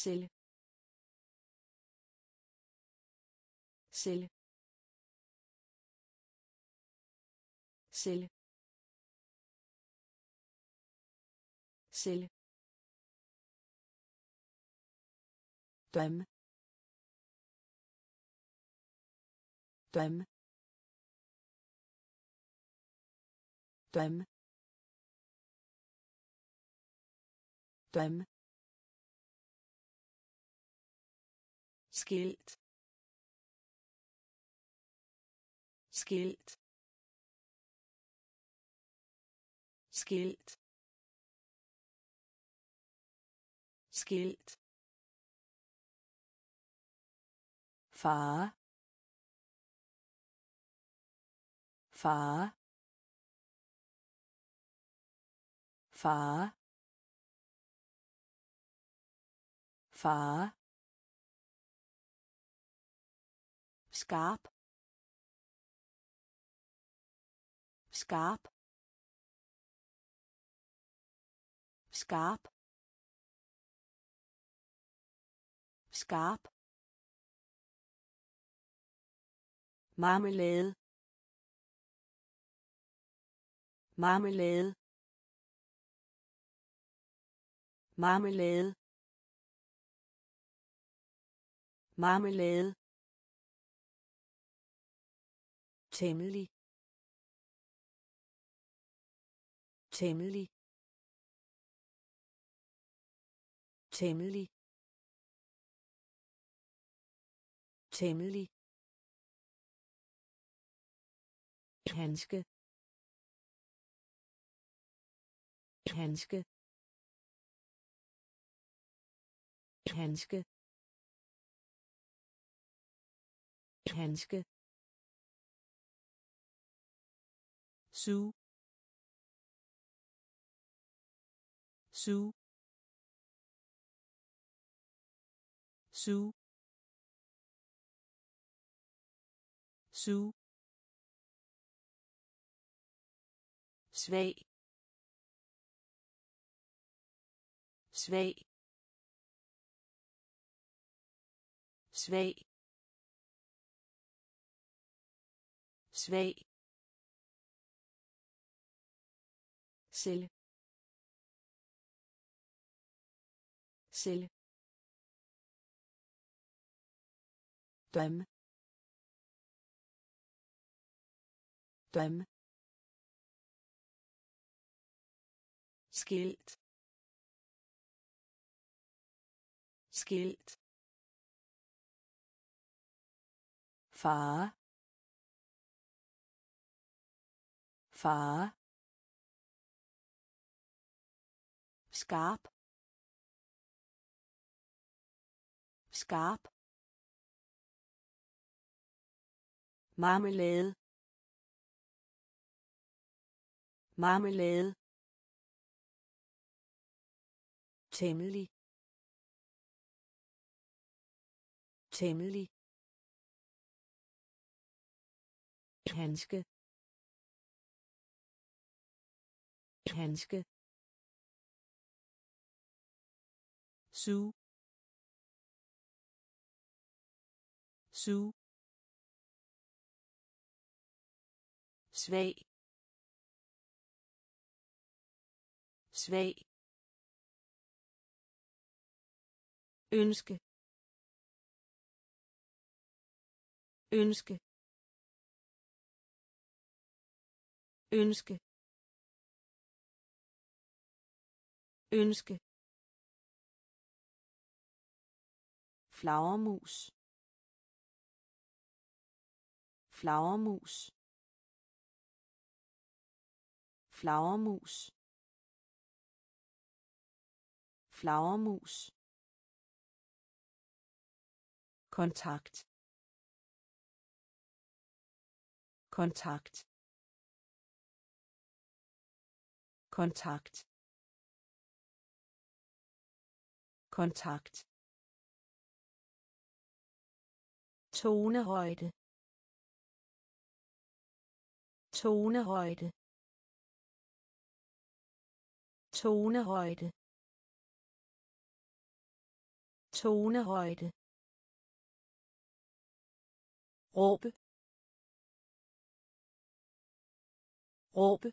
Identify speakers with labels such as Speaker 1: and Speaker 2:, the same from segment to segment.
Speaker 1: celle celle celle celle drøm drøm drøm drøm skilt skilt skilt skilt far far far far skarp skarp skarp skarp marmelade marmelade marmelade marmelade temmelig temmelig temmelig temmelig handske handske handske handske suge suge suge suge svag svag svag svag celle celle drøm drøm skilt skilt far far skarp skarp marmelade marmelade temmelig temmelig handske handske suge suge svag svag ønske ønske ønske ønske flagermus flagermus flagermus flagermus kontakt kontakt kontakt kontakt tonehøjde tonehøjde tonehøjde tonehøjde,
Speaker 2: råbe, råbe,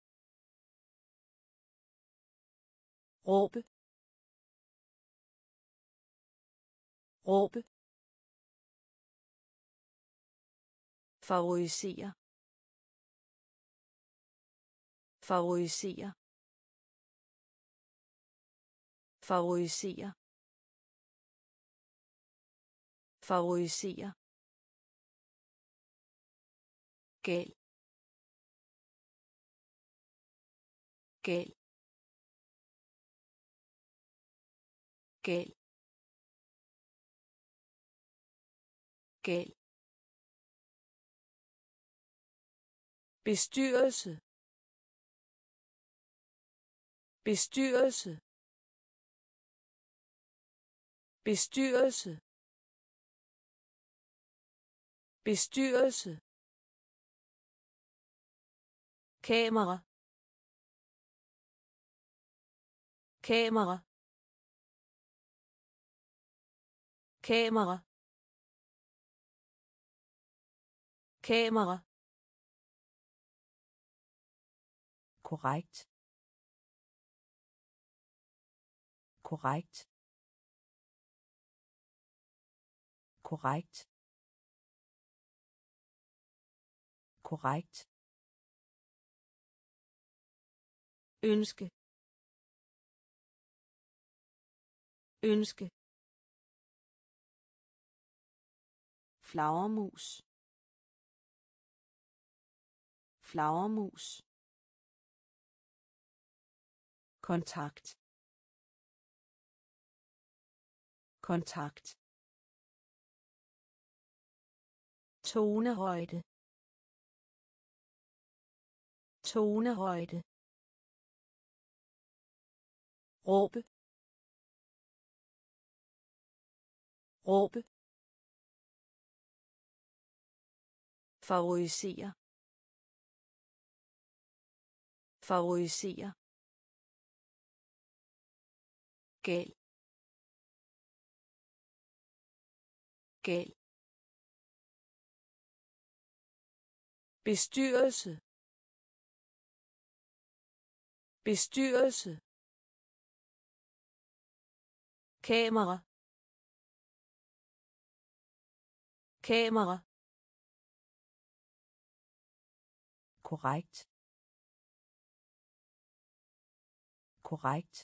Speaker 2: råbe, råbe,
Speaker 1: favorisere, favorisere, favorisere, favorisere, gal, gal, gal, gal, bestyrelse, bestyrelse, bestyrelse, bestyrelse, kamera, kamera, kamera, kamera,
Speaker 2: korrekt, korrekt, korrekt, korrekt,
Speaker 1: ønske, ønske, flagermus, flagermus, kontakt, kontakt, tonehøjde, tonehøjde,
Speaker 2: råbe, råbe,
Speaker 1: favorisere, favorisere, gal, gal, bestyrelse, bestyrelse, kamera, kamera,
Speaker 2: korrekt, korrekt,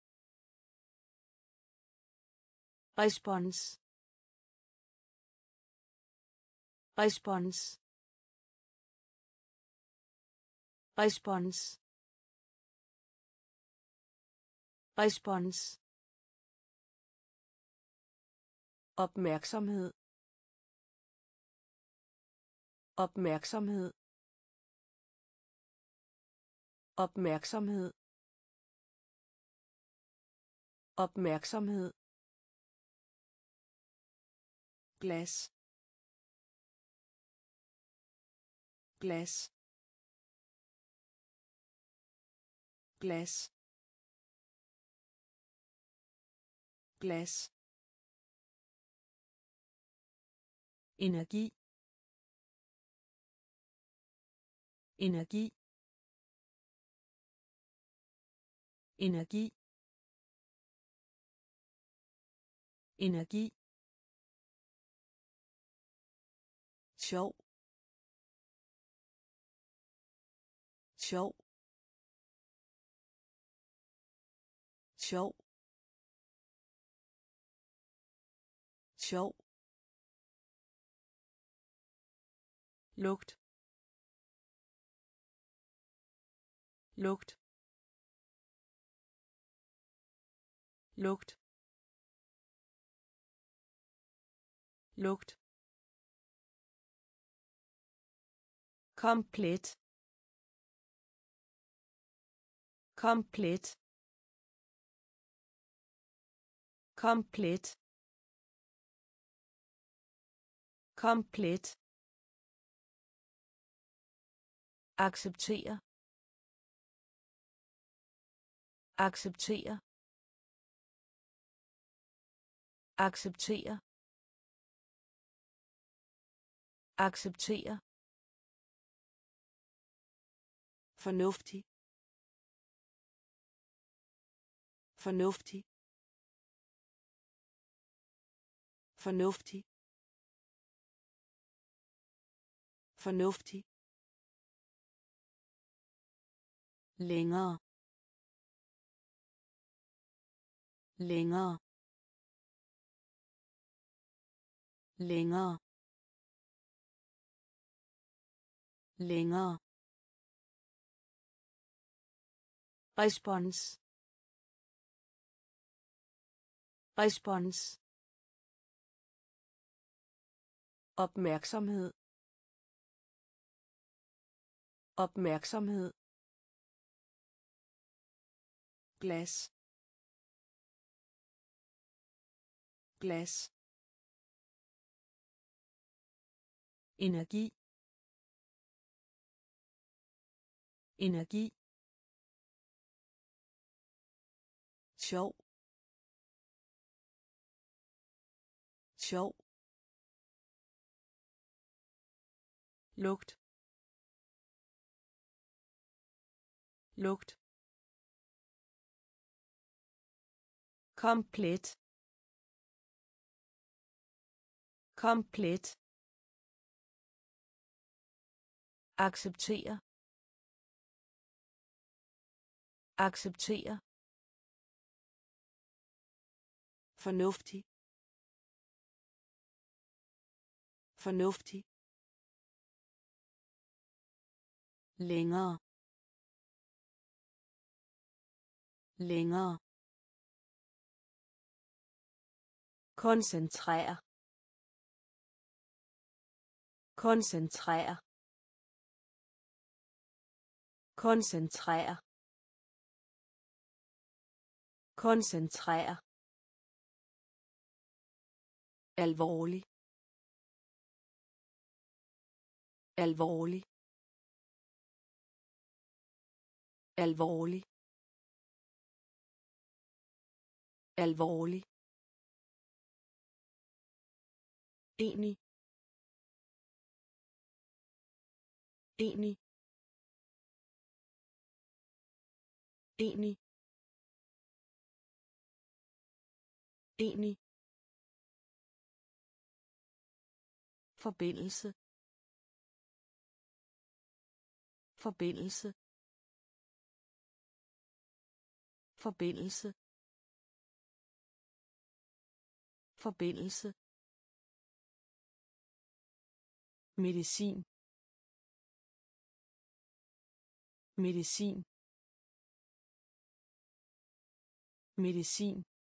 Speaker 1: respons, respons, respons, respons, opmærksomhed, opmærksomhed, opmærksomhed, opmærksomhed, glas, glas, glas, glas, energi, energi, energi, energi, sjov, sjov, sjov, sjov, lugt, lugt, lugt, lugt, komplet, komplet, komplet, komplet, acceptere, acceptere,
Speaker 2: acceptere acceptere
Speaker 1: fornuftig fornuftig fornuftig fornuftig længere længere længere længere respons respons opmærksomhed opmærksomhed glas glas energi energi sjov sjov lugt lugt komplet komplet acceptere acceptere fornuftig fornuftig længere længere koncentrere koncentrere koncentrere koncentrere alvorlig alvorlig alvorlig alvorlig enig enig enig enig forbindelse forbindelse forbindelse forbindelse medicin medicin medicin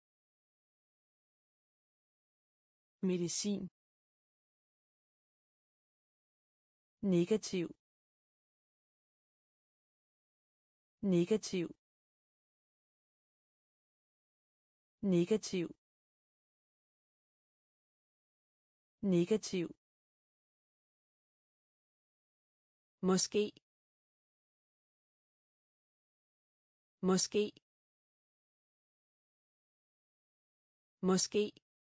Speaker 1: medicin negativ negativ negativ negativ måske måske måske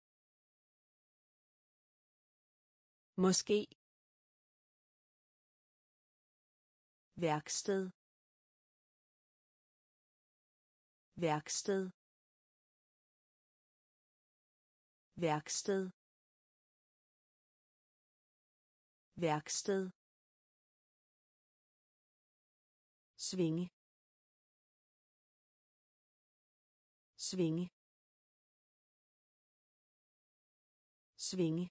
Speaker 1: måske værksted værksted værksted værksted svinge svinge svinge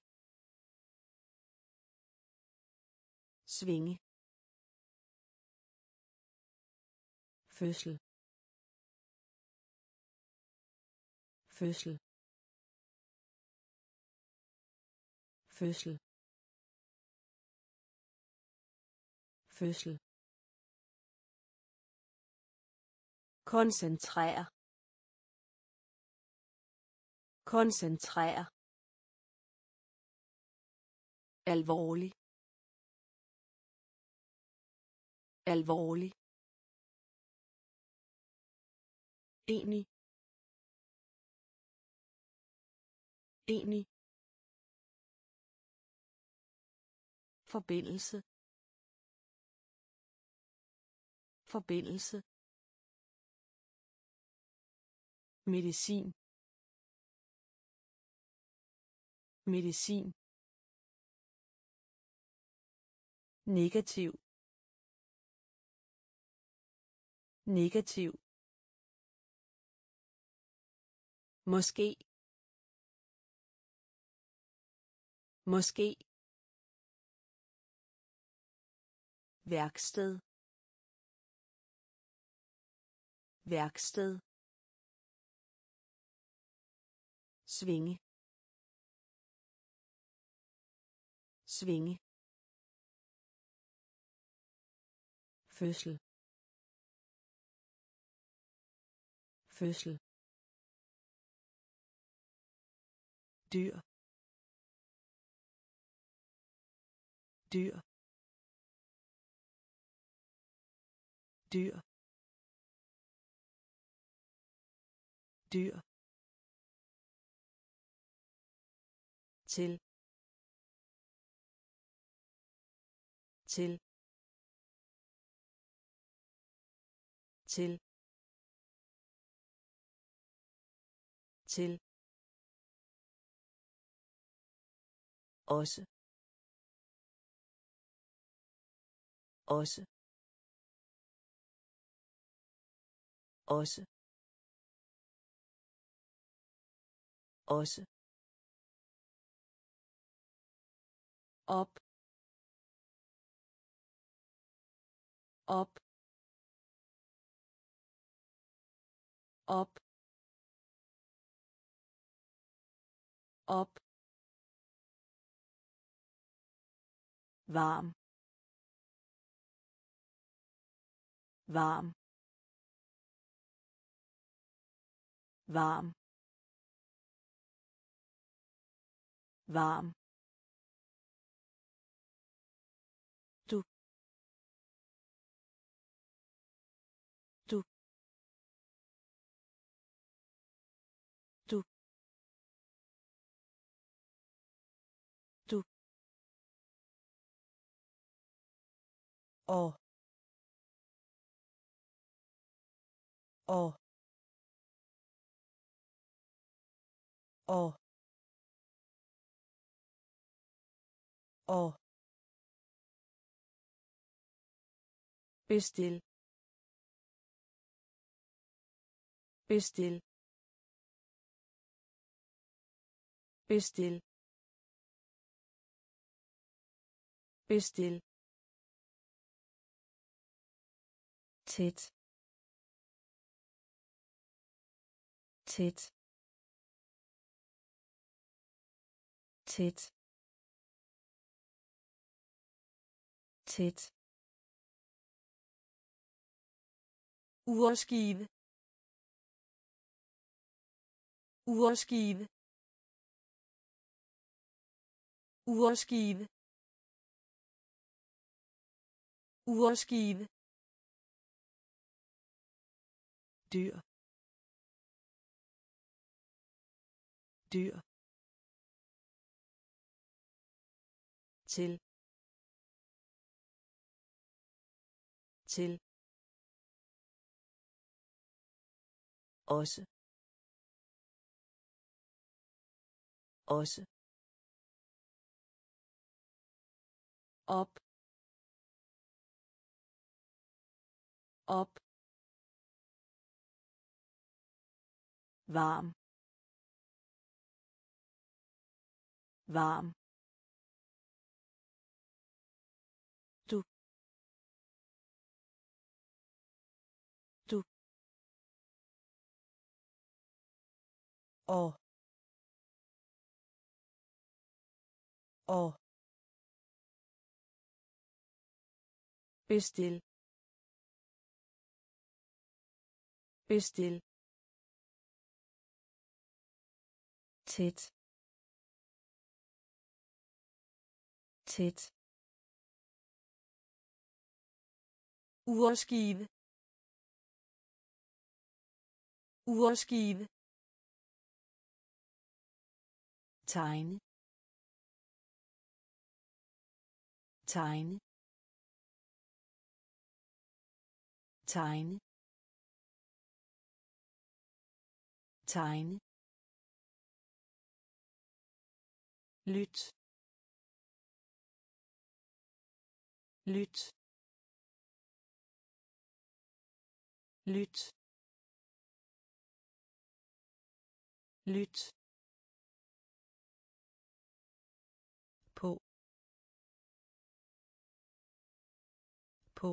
Speaker 1: svinge fødsel fødsel fødsel fødsel koncentrere koncentrere alvorlig alvorlig enig enig, forbindelse, forbindelse, medicin, medicin, negativ, negativ, måske, måske, værksted, værksted, svinge, svinge, fødsel, fødsel, dyr, dyr, dyr, dyr, til, til, til, til, også, også, også, også, op, op, op, op, varm, varm, varm, varm, du, du, du, du, og, og, og, og, bestil, bestil, bestil, bestil, tæt, tæt, tæt, tæt, urskive, urskive, urskive, urskive, dyr, dyr, til, til, også, også, op, op, varm, varm, du, du, og, bestil, bestil, tæt, tæt, urskive, urskive, tegne tegne tegne tegne lyt lyt lyt lyt på på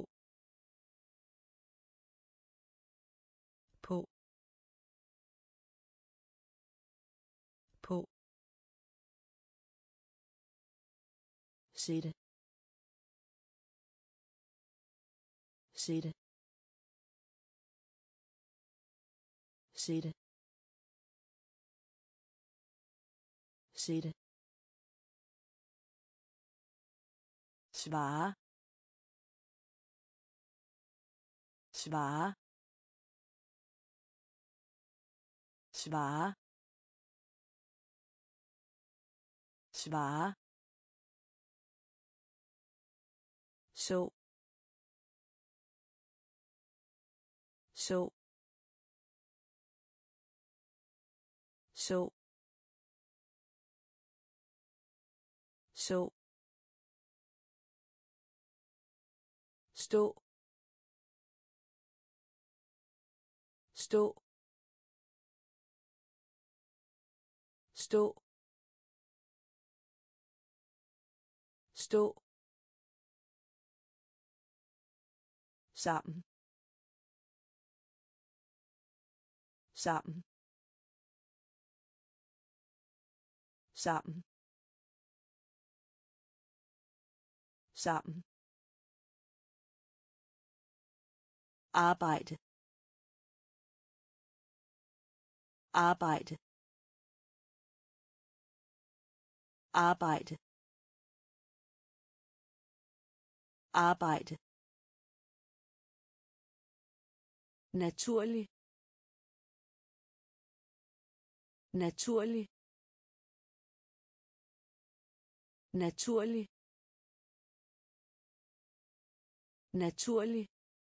Speaker 1: på på sætte sætte sætte sætte svare svare svare svare så så så så stå stå stå stå sammen sammen sammen sammen arbejde arbejde arbejde arbejde naturlig naturlig naturlig naturlig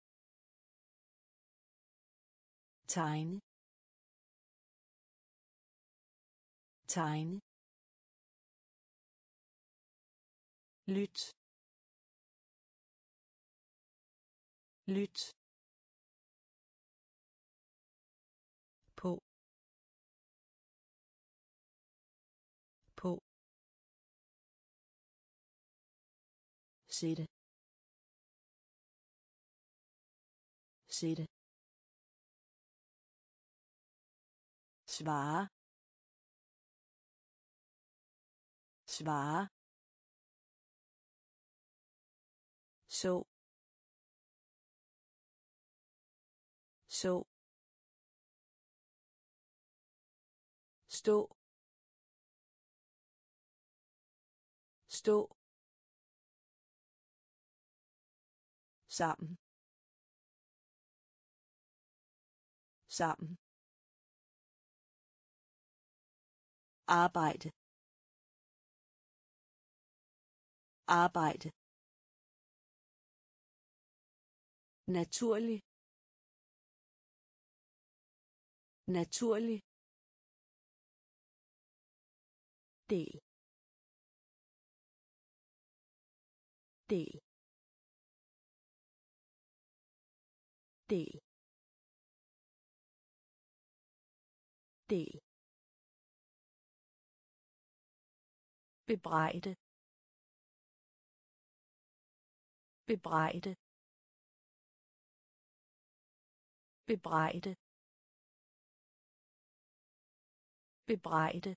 Speaker 1: tegne tegne lyt lyt på på sætte sætte svare svare så så stå stå sammen sammen arbejde arbejde naturlig naturlig del del del del bebrejde bebrejde bebrejde bebrejde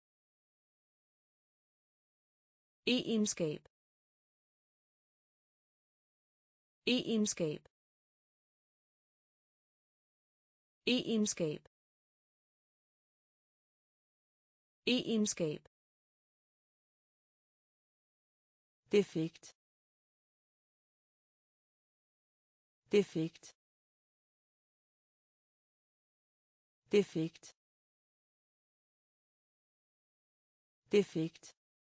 Speaker 1: egenskab egenskab egenskab egenskab defekt defekt defekt defekt,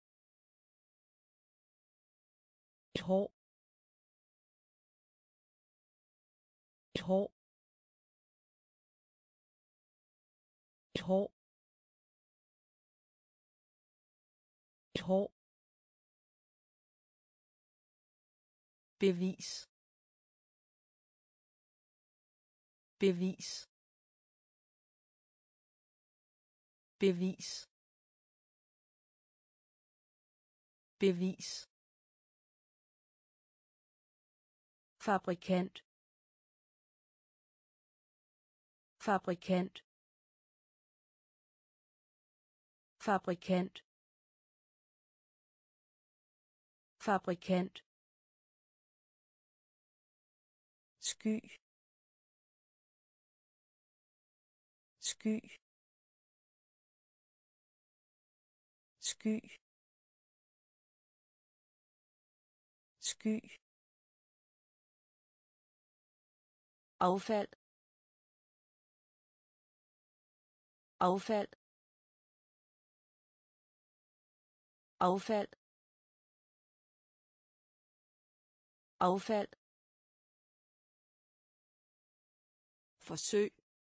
Speaker 2: et hår, et hår, et hår, et hår,
Speaker 1: bevis, bevis, bevis, bevis, fabrikant, fabrikant, fabrikant, fabrikant, sky, sky, sky, sky, affald, affald, affald, affald, forsøg,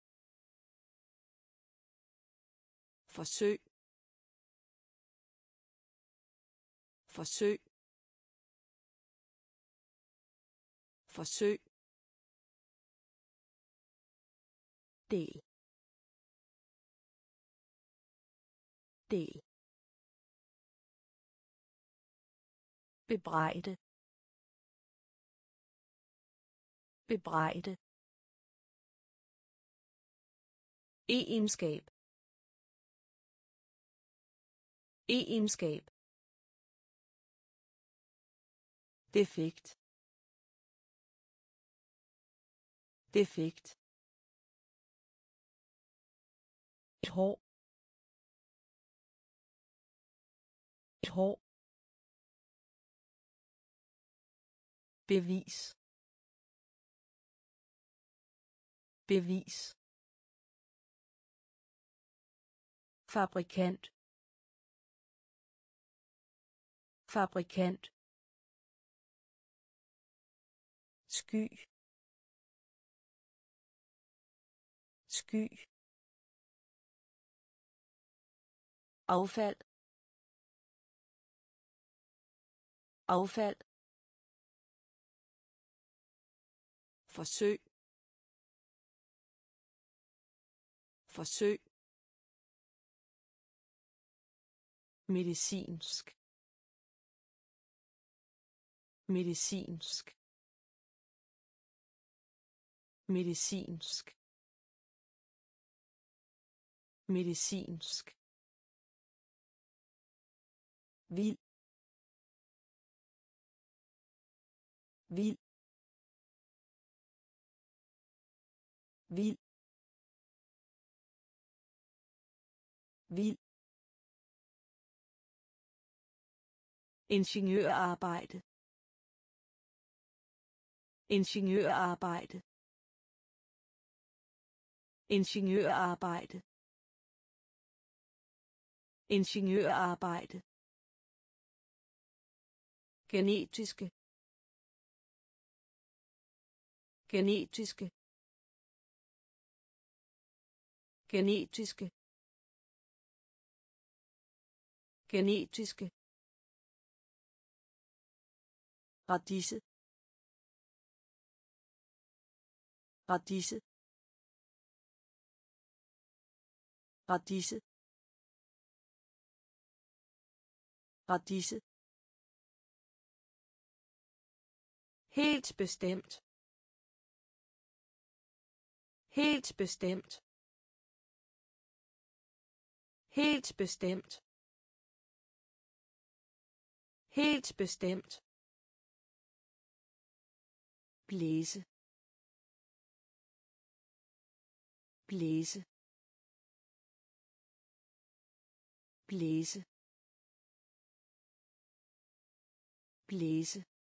Speaker 1: forsøg, forsøg, forsøg, del, del, bebrejde, bebrejde, egenskab, egenskab, defekt, defekt,
Speaker 2: et hår, et hår,
Speaker 1: bevis, bevis, fabrikant, fabrikant, sky, sky, affald, affald, forsøg, forsøg, medicinsk, medicinsk, medicinsk, medicinsk, vild, vild, vild, vild, ingeniørarbejde, ingeniørarbejde, ingeniørarbejde, ingeniørarbejde, genetiske, genetiske, genetiske, genetiske, radise, radise, radise, radise, helt bestemt, helt bestemt, helt bestemt, helt bestemt, blæse, blæse, blæse, blæse,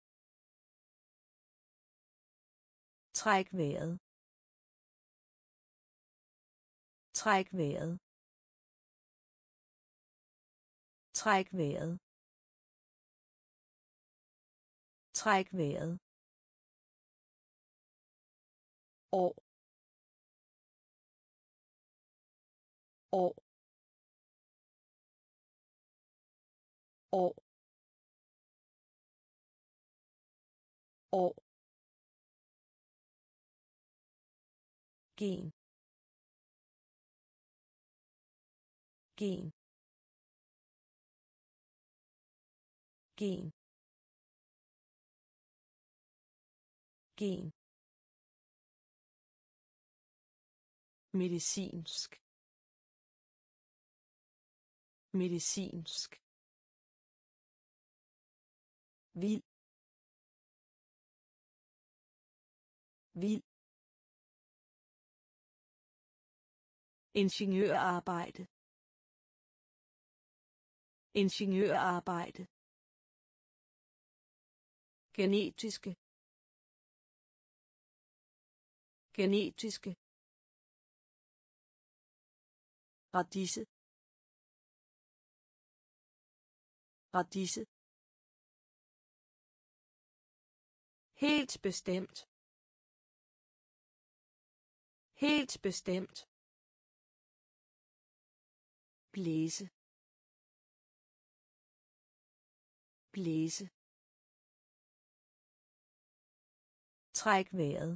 Speaker 1: træk vejret, træk vejret, Træk vejret. Træk vejret. År. År. År. År. Gen. Gen. Gen. Gen. Medicinsk. Medicinsk. Vild. Vild. Ingeniørarbejde. Ingeniørarbejde. Genetiske. Genetiske. Radise. Radise. Helt bestemt. Helt bestemt. Blæse. Blæse. Træk vejret.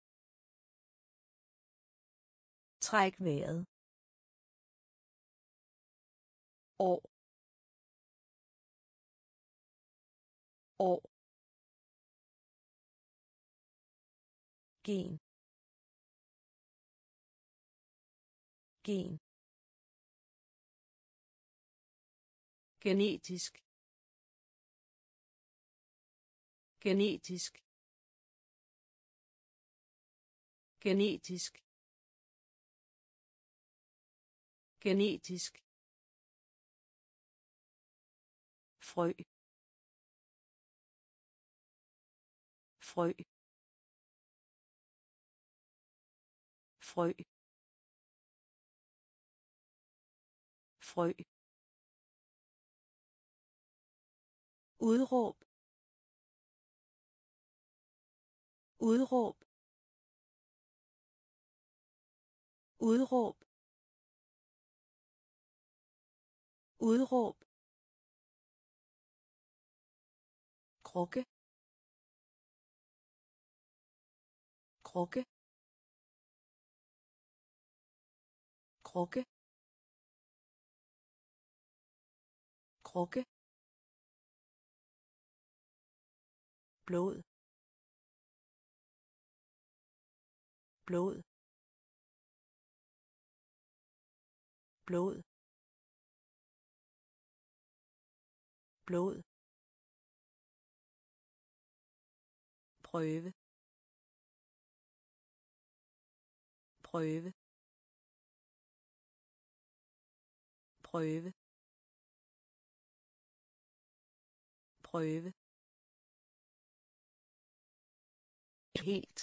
Speaker 1: Træk vejret. År. År. Gen. Gen. Genetisk. Genetisk. Genetisk. Genetisk. Frø. Frø. Frø. Frø. Udråb. Udråb. Udråb. Udråb. Krukke. Krukke. Krukke. Krukke. Blod. Blod. Blod. Blod. Prøve. Prøve. Prøve. Prøve. Helt.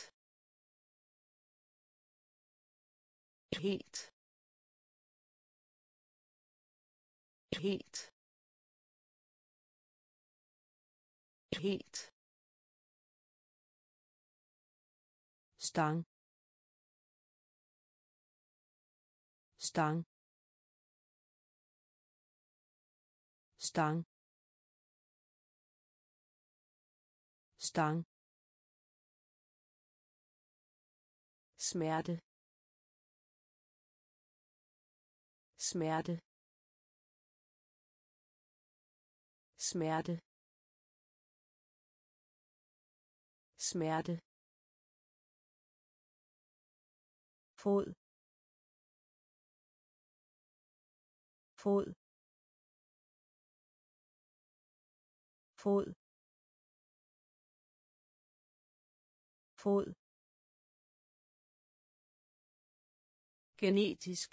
Speaker 1: Helt. Helt. Helt. Stang. Stang. Stang. Stang. Smerte. Smerte. Smerte. Smerte. Fod. Fod. Fod. Fod. Genetisk.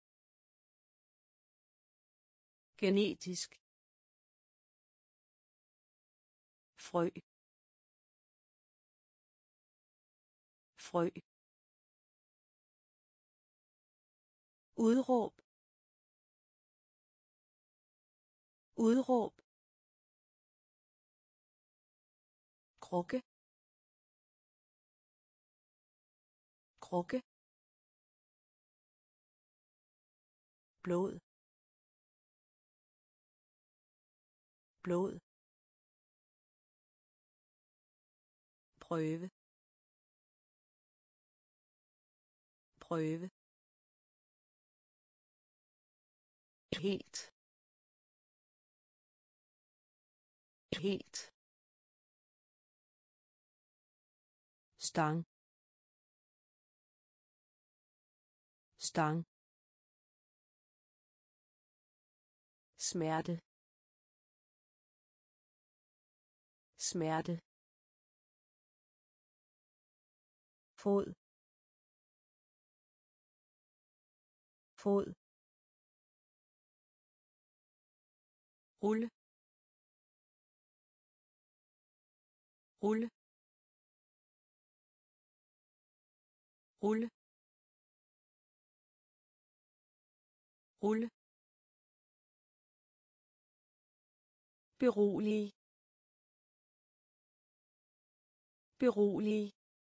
Speaker 1: Genetisk. Frø. Frø. Udråb. udråb, krukke, krukke, blod, blod, prøve, prøve, helt, helt, stang, stang, smerte, smerte, fod, fod, rulle, rulle, rulle, rulle, berolige, berolige,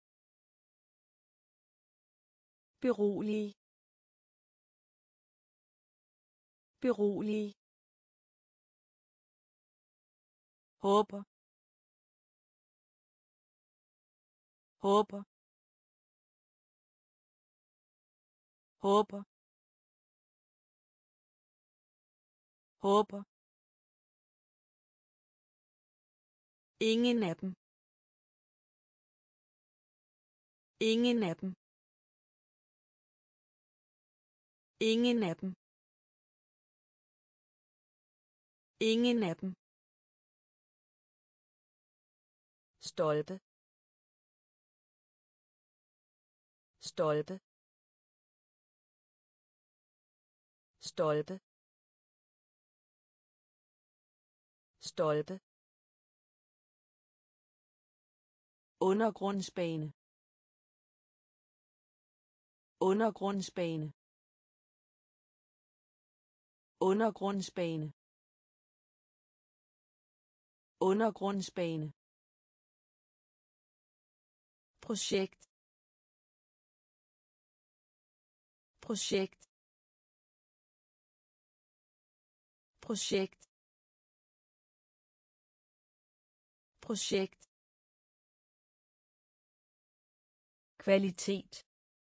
Speaker 1: berolige, berolige, håber, håber, håber, håber, ingen af dem, ingen af dem, ingen af dem, ingen af dem, stolpe, stolpe, stolpe, stolpe, undergrundsbane, undergrundsbane, undergrundsbane, undergrundsbane, projekt, projekt, projekt, projekt, kvalitet,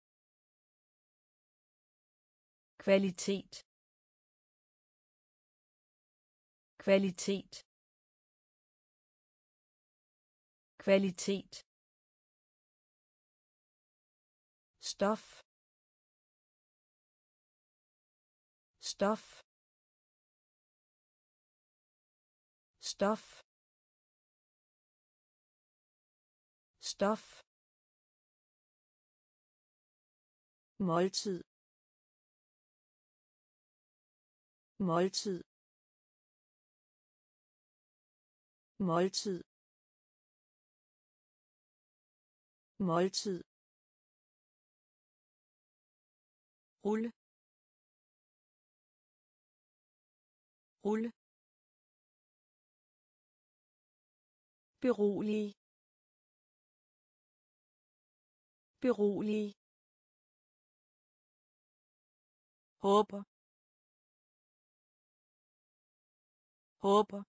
Speaker 1: kvalitet, kvalitet, kvalitet, stof, stof, stof, stof, måltid, måltid, måltid, måltid, rulle, rulle, berolige, berolige, håber, håber,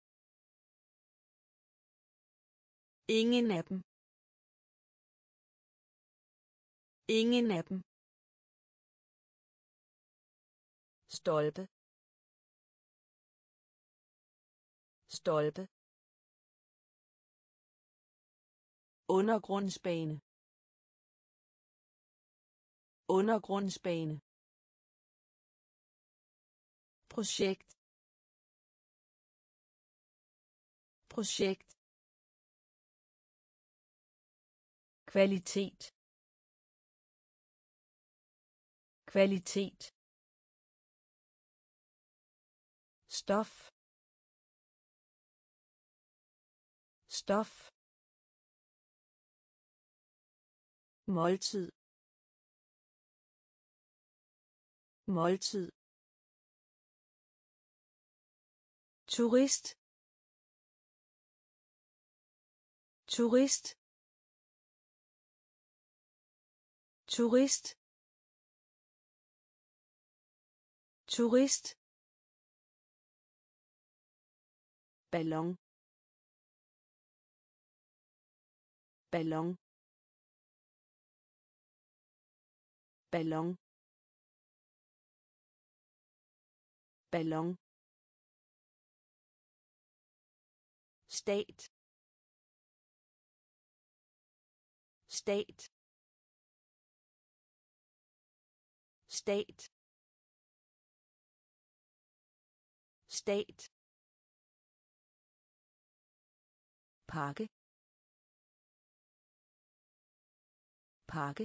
Speaker 1: ingen af dem, ingen af dem, stolpe, stolpe, undergrundsbane, undergrundsbane, projekt, projekt, kvalitet, kvalitet, stof, stof, måltid, måltid, turist, turist, turist, turist, ballon, ballon, ballon, ballon, stat, stat, stat, stat, pakke, pakke,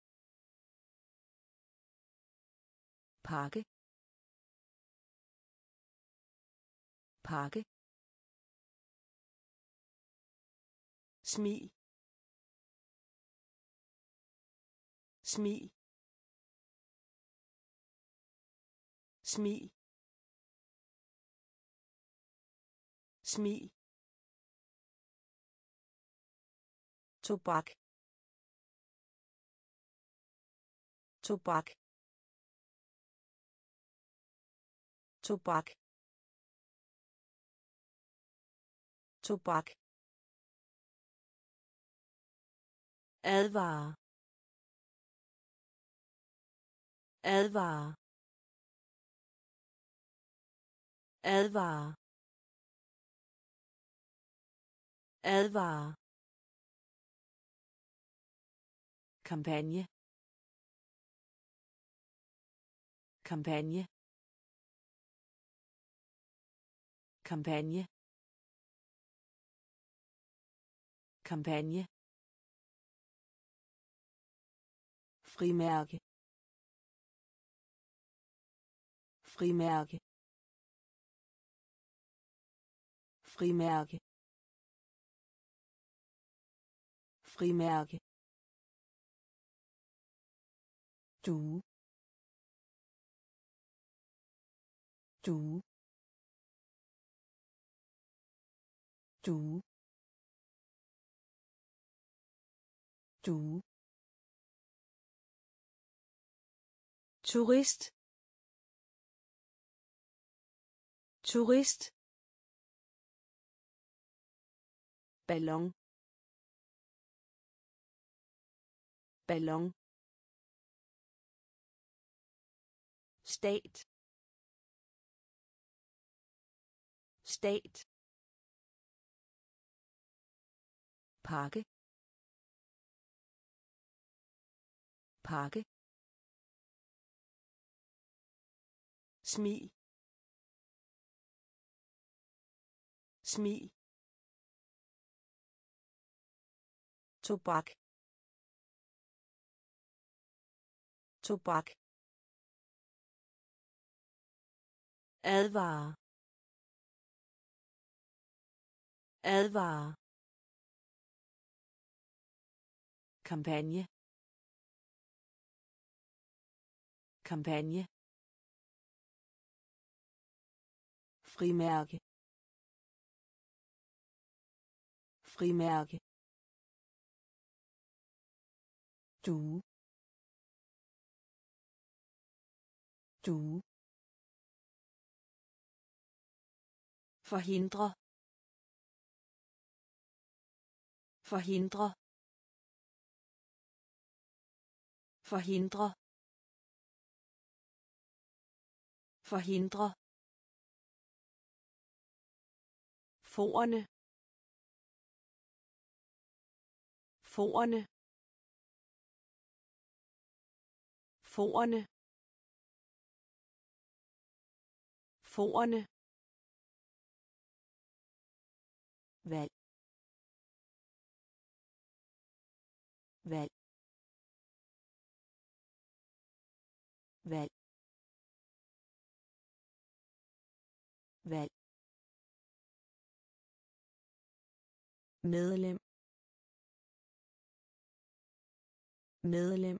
Speaker 1: pakke, pakke, smil, smil, smil, smil, tobak, tobak, tobak, tobak, advare, advare, advare, advare, kampagne, kampagne, kampagne, kampagne, frimærke, frimærke, frimærke, frimærke, du, du, du, du, turist, turist, ballon, ballon, stat, stat, pakke, pakke, smil, smil, tobak, tobak, advare, advare, kampagne, kampagne, frimærke, frimærke, du, du, forhindre, forhindre, forhindre, forhindre, forerne, forerne, forerne, forerne, valg, valg, valg, valg, medlem, medlem,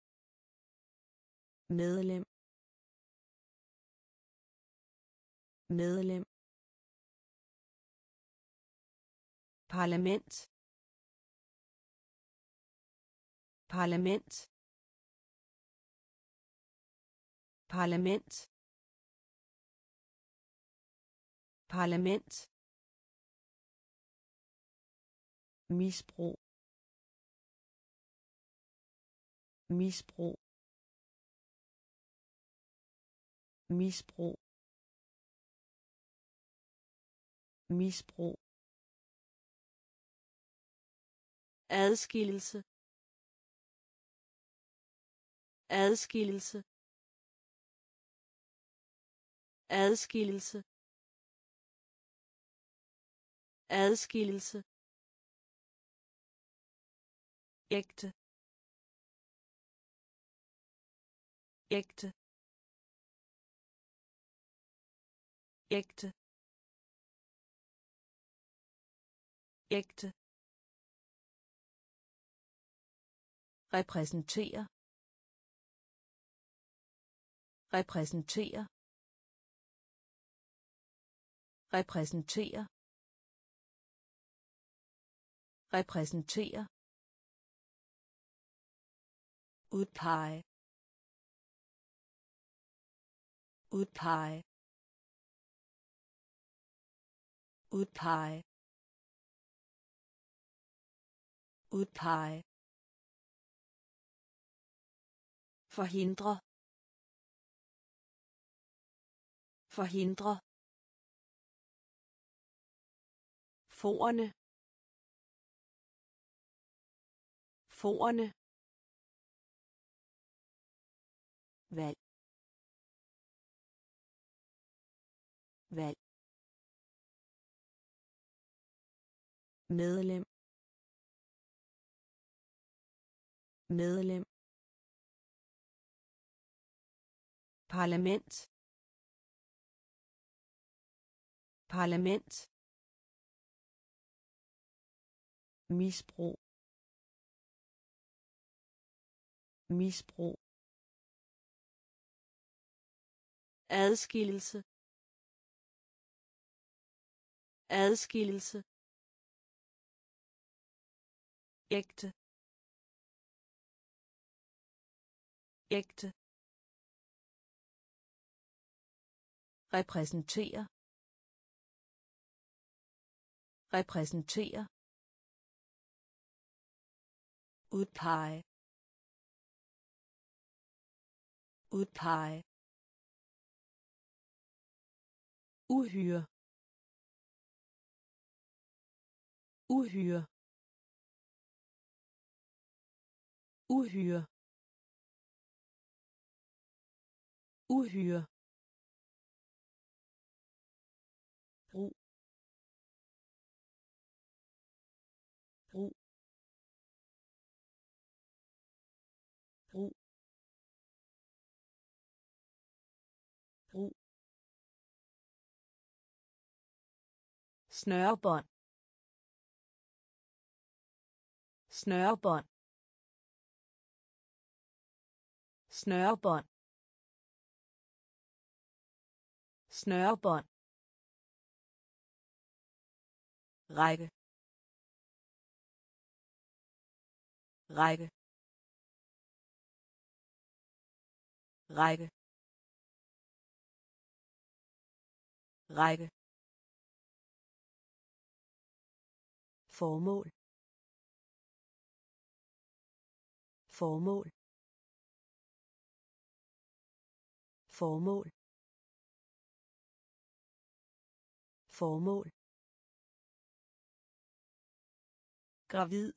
Speaker 1: medlem, medlem, parlament, parlament, parlament, parlament, misbrug, misbrug, misbrug, misbrug, adskillelse, adskillelse, adskillelse, adskillelse, ægte, ægte, ægte, ægte, repræsentere, repræsentere, repræsentere, repræsentere, udpege, udpege, udpege, udpege, forhindre, forhindre, forerne, forerne, valg, valg, medlem, medlem, parlament, parlament, misbrug, misbrug, adskillelse, adskillelse, ægte, ægte, repræsentere, repræsentere, udpege, udpege, uhyre, uhyre, uhyre, uhyre, brug, brug, brug, brug, snørebånd, snørebånd, snørebånd, snørebånd, række, række, række, række, formål, formål, formål, formål, gravid,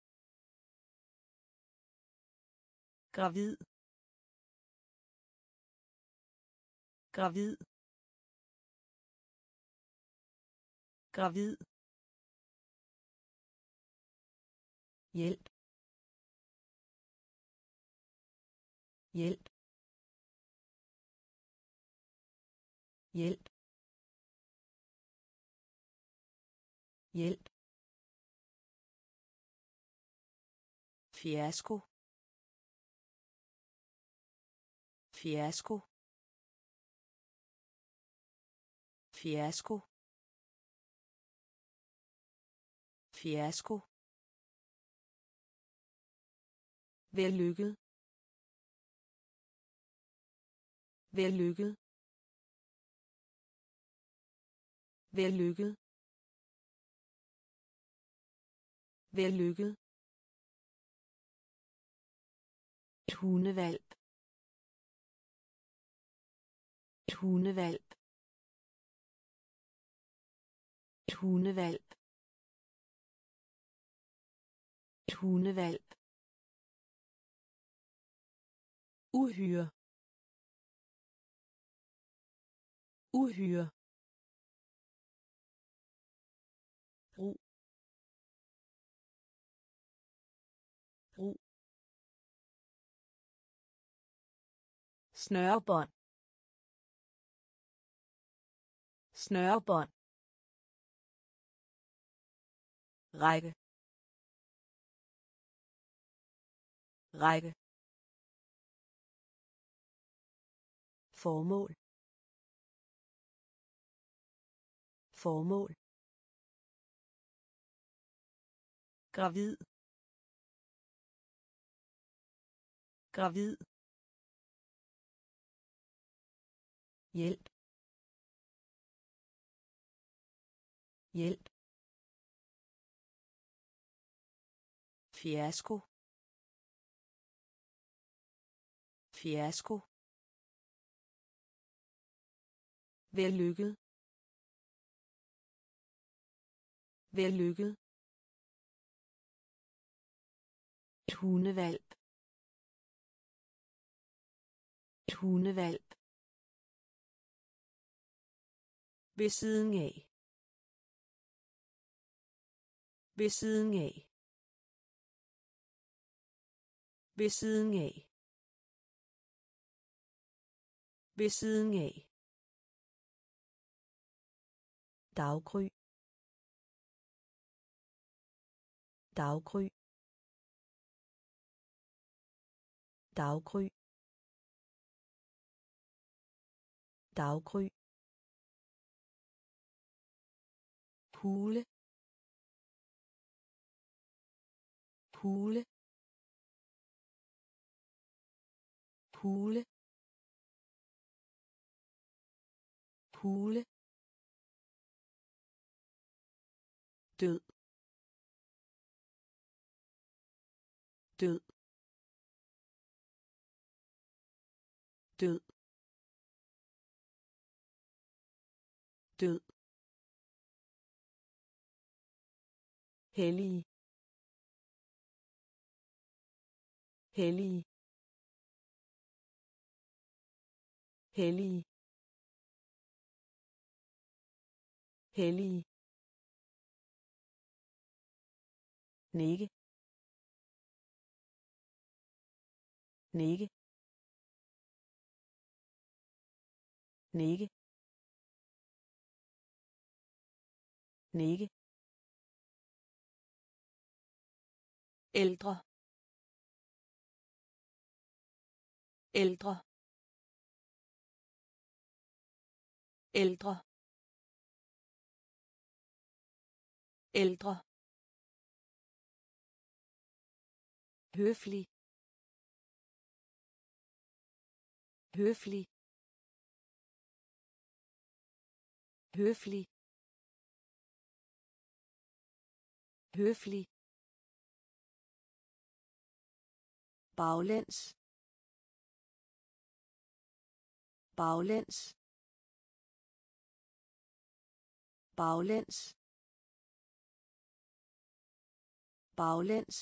Speaker 1: gravid, gravid, gravid, hjælp, hjælp, hjælp, hjælp, fiasko, fiasko,
Speaker 3: fiasko fiasko
Speaker 1: Vellykket. Vellykket. Vellykket. Vellykket. Hundevalp. Hundevalp. Hundevalp. Hundevalp. Uhyre. Uhyre. Brug. Brug. Snørebånd. Snørebånd. Række. Række. Formål. Formål. Gravid. Gravid. Hjælp. Hjælp.
Speaker 3: fiasko fiasko
Speaker 1: Vellykket. Vellykket. Hundevalp. Hundevalp. Ved siden af. Ved siden af. Ved siden af. Ved siden af. Daggry. Daggry. Daggry. Daggry. Hule. Hule. Hule. Hule. Død. Død. Død. Død. Hellig. Hellig. Hellig. Hellig. Nikke. Nikke. Nikke. Nikke. Ældre. Ældre. Ældre. Ældre. Høflig. Høflig. Høflig. Høflig. Baglæns. Baglæns. Baglæns. Baglæns.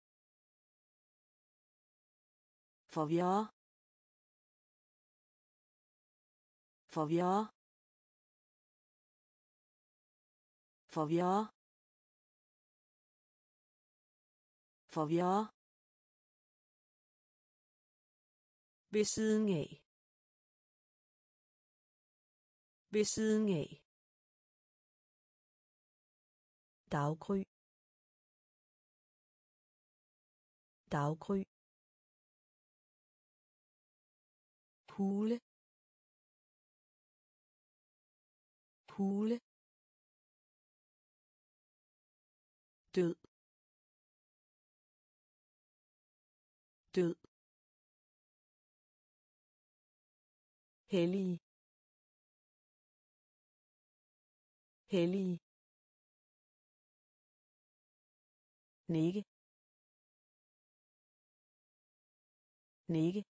Speaker 1: Forvirre. Forvirre. Forvirre. Forvirre. Ved siden af. Ved siden af. Daggry. Daggry. Hule.
Speaker 3: hule, død, død, hellig, hellig, nikke, nikke,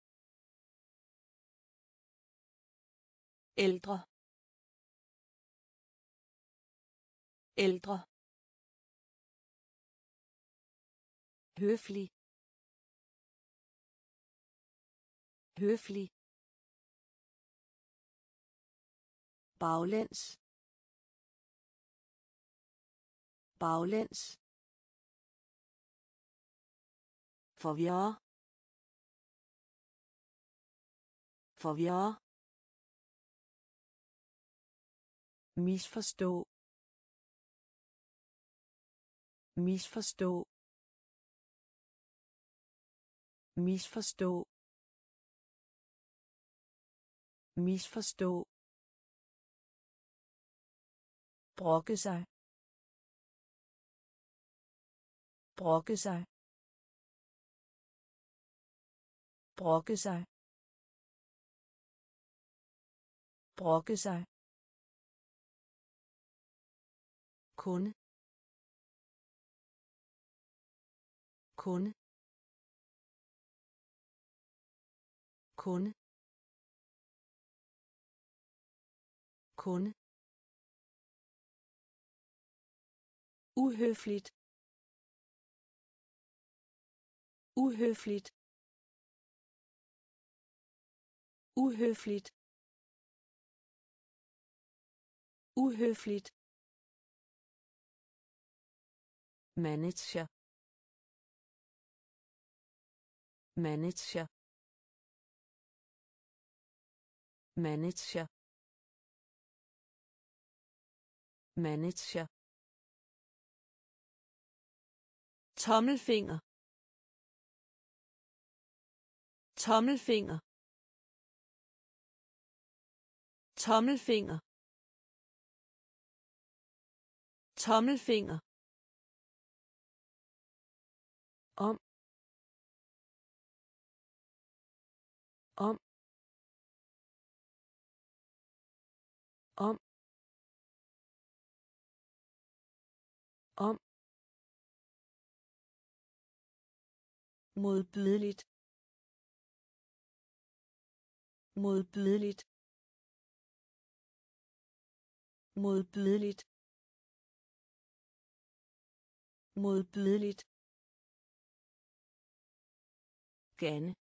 Speaker 3: ældre, ældre, høflig, høflig, baglæns, baglæns, forvirre, forvirre, misforstå, misforstå, misforstå, misforstå, brokke sig, brokke sig, brokke sig, brokke sig, kunde, kunde, kunde, kunde, uhøfligt, uhøfligt, uhøfligt, uhøfligt, manager, manager, manager, manager, tommelfinger, tommelfinger, tommelfinger, tommelfinger, om, om, om, om, modbydeligt, modbydeligt, modbydeligt, modbydeligt, gerne,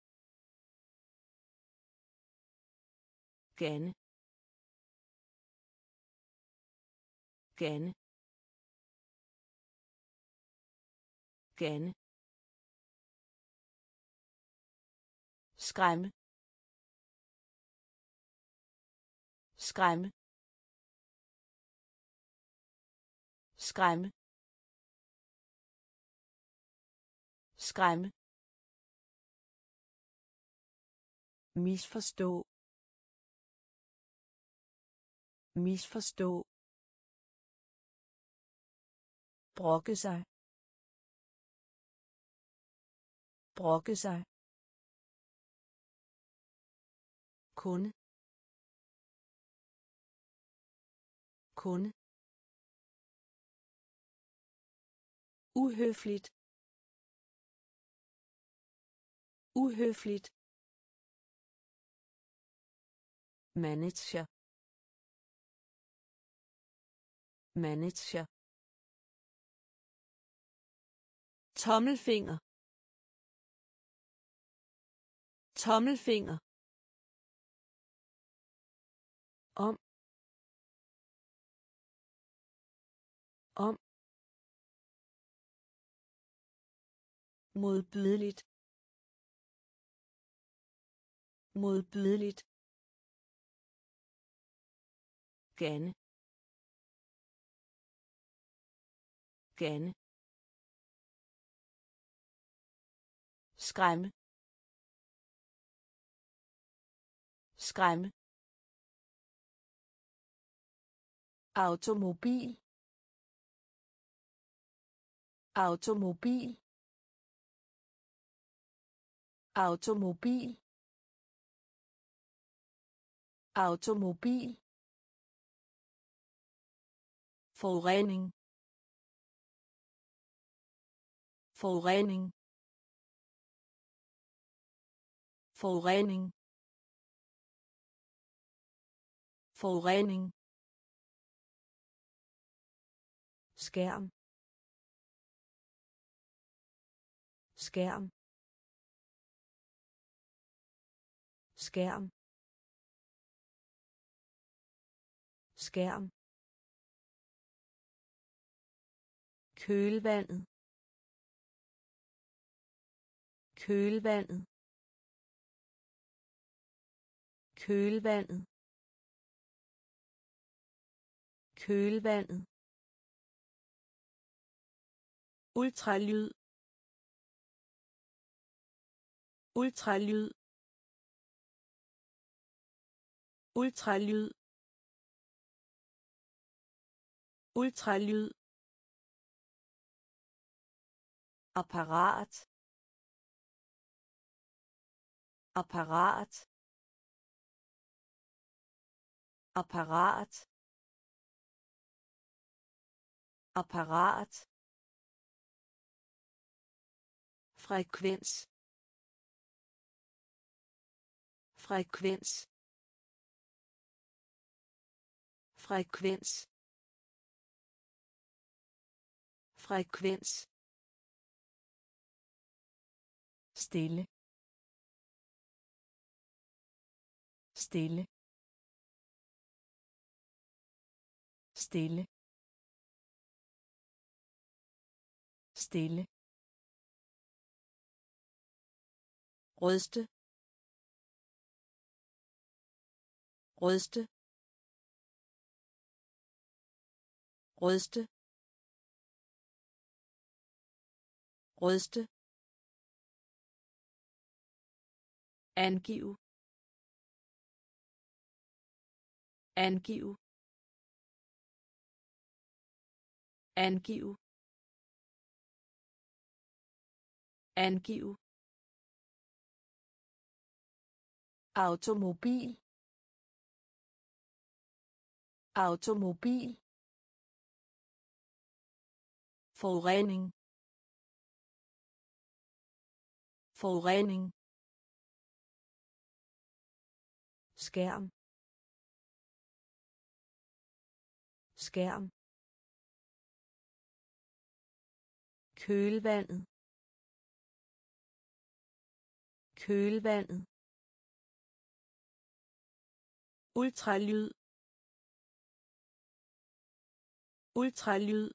Speaker 3: gerne, gerne, gerne, skræmme, skræmme, skræmme, skræmme, misforstå, misforstå, brokke sig, brokke sig, kunde, kunde, uhøfligt, uhøfligt, manager, manager, tommelfinger, tommelfinger, om, om, modbydeligt, modbydeligt, gerne, gerne, skræmme, skræmme, automobil automobil automobil automobil forurening forurening forurening forurening skærm skærm skærm skærm kølvandet kølvandet kølvandet kølvandet ultralyd ultralyd ultralyd ultralyd apparat apparat apparat apparat frekvens frekvens frekvens frekvens stille stille stille stille ryste ryste ryste ryste angiv angiv angiv angiv automobil automobil forurening forurening skærm skærm kølvandet kølvandet ultralyd ultralyd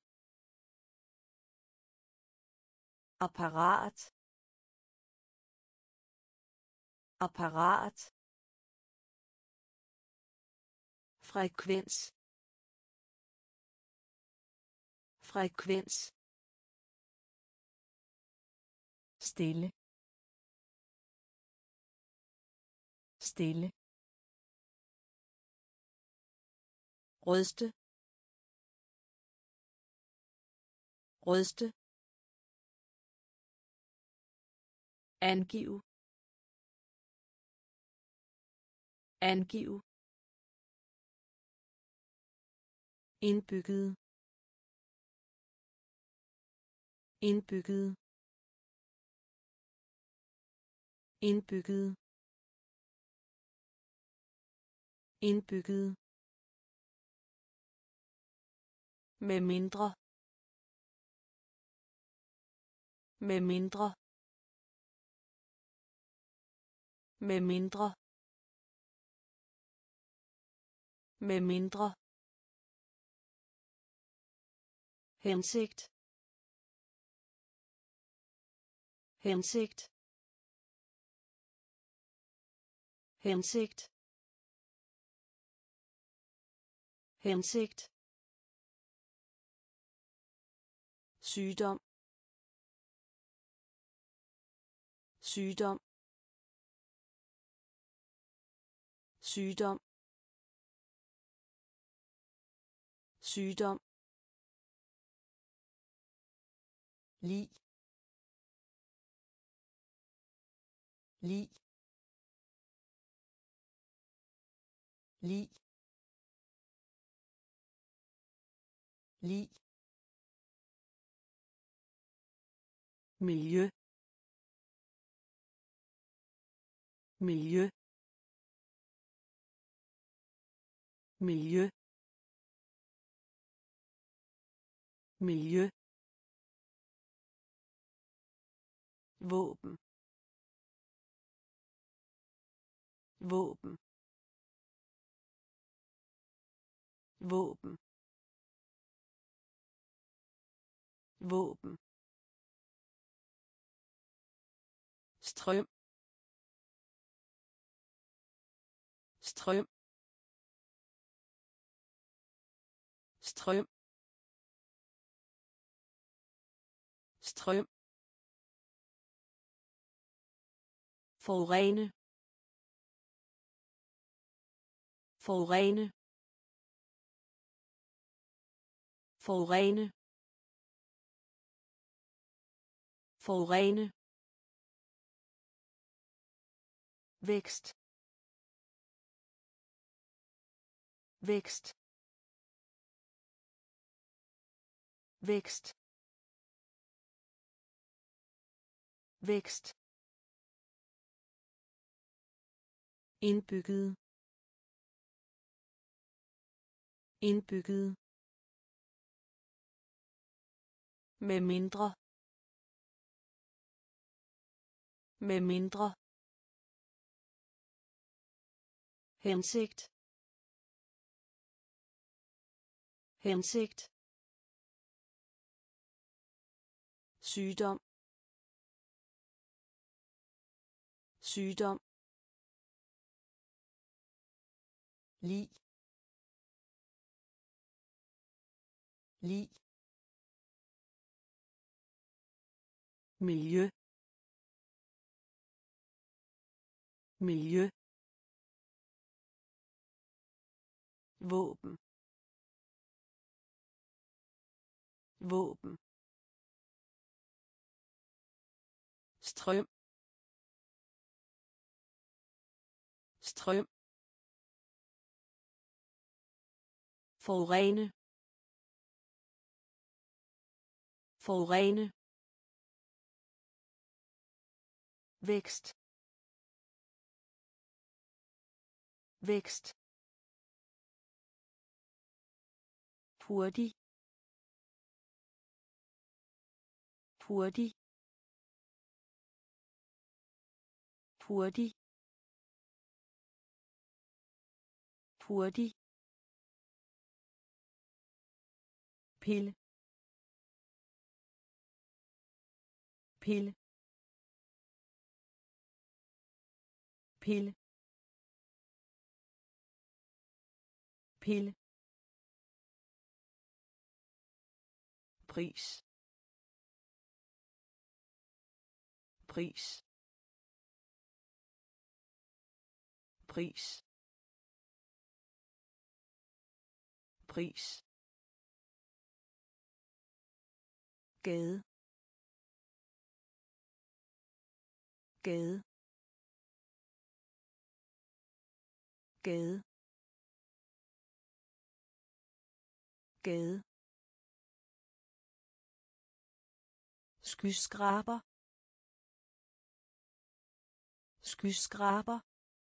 Speaker 3: apparat apparat frekvens frekvens stille stille ryste ryste angiv angiv indbygget indbygget indbygget indbygget med mindre med mindre med mindre med mindre hensigt hensigt hensigt hensigt sygdom sygdom sygdom sygdom,
Speaker 1: lig, lig, lig, lig, miljø, miljø, miljø, miljø, våben, våben, våben, våben, strøm, strøm, strøm, strøm, forurene, forurene, forurene, forurene, vækst, vækst, vækst, vækst, indbygget, indbygget, med mindre, med mindre, hensigt, hensigt, sygdom, sygdom, lig, lig, miljø, miljø, våben, våben, strøm, strøm, forurene, forurene, vækst, vækst, hurtig, hurtig, hurtig, hurtig, pille, pille, pille, pille, pris, pris, pris, pris, gade, gade, gade, gade, skyskraber, skyskraber,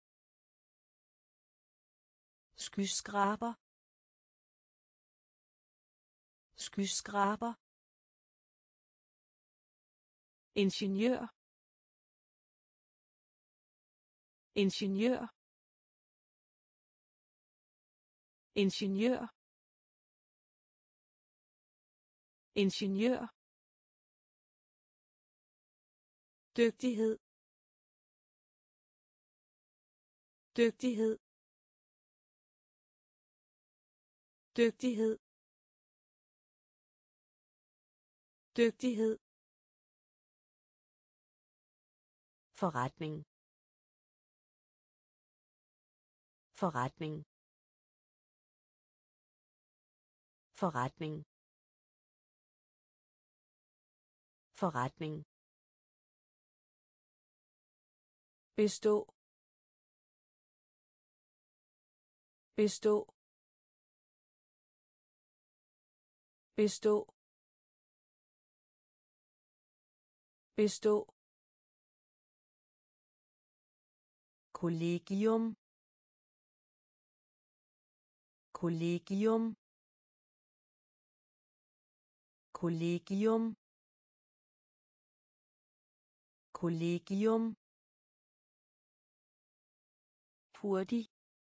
Speaker 1: skyskraber, skyskraber, ingeniør, ingeniør, ingeniør, ingeniør, dygtighed, dygtighed, dygtighed, dygtighed, forretning, forretning, forretning, forretning, bestå, bestå, bestå, bestå, kollegium, kollegium, kollegium, kollegium, hurtig,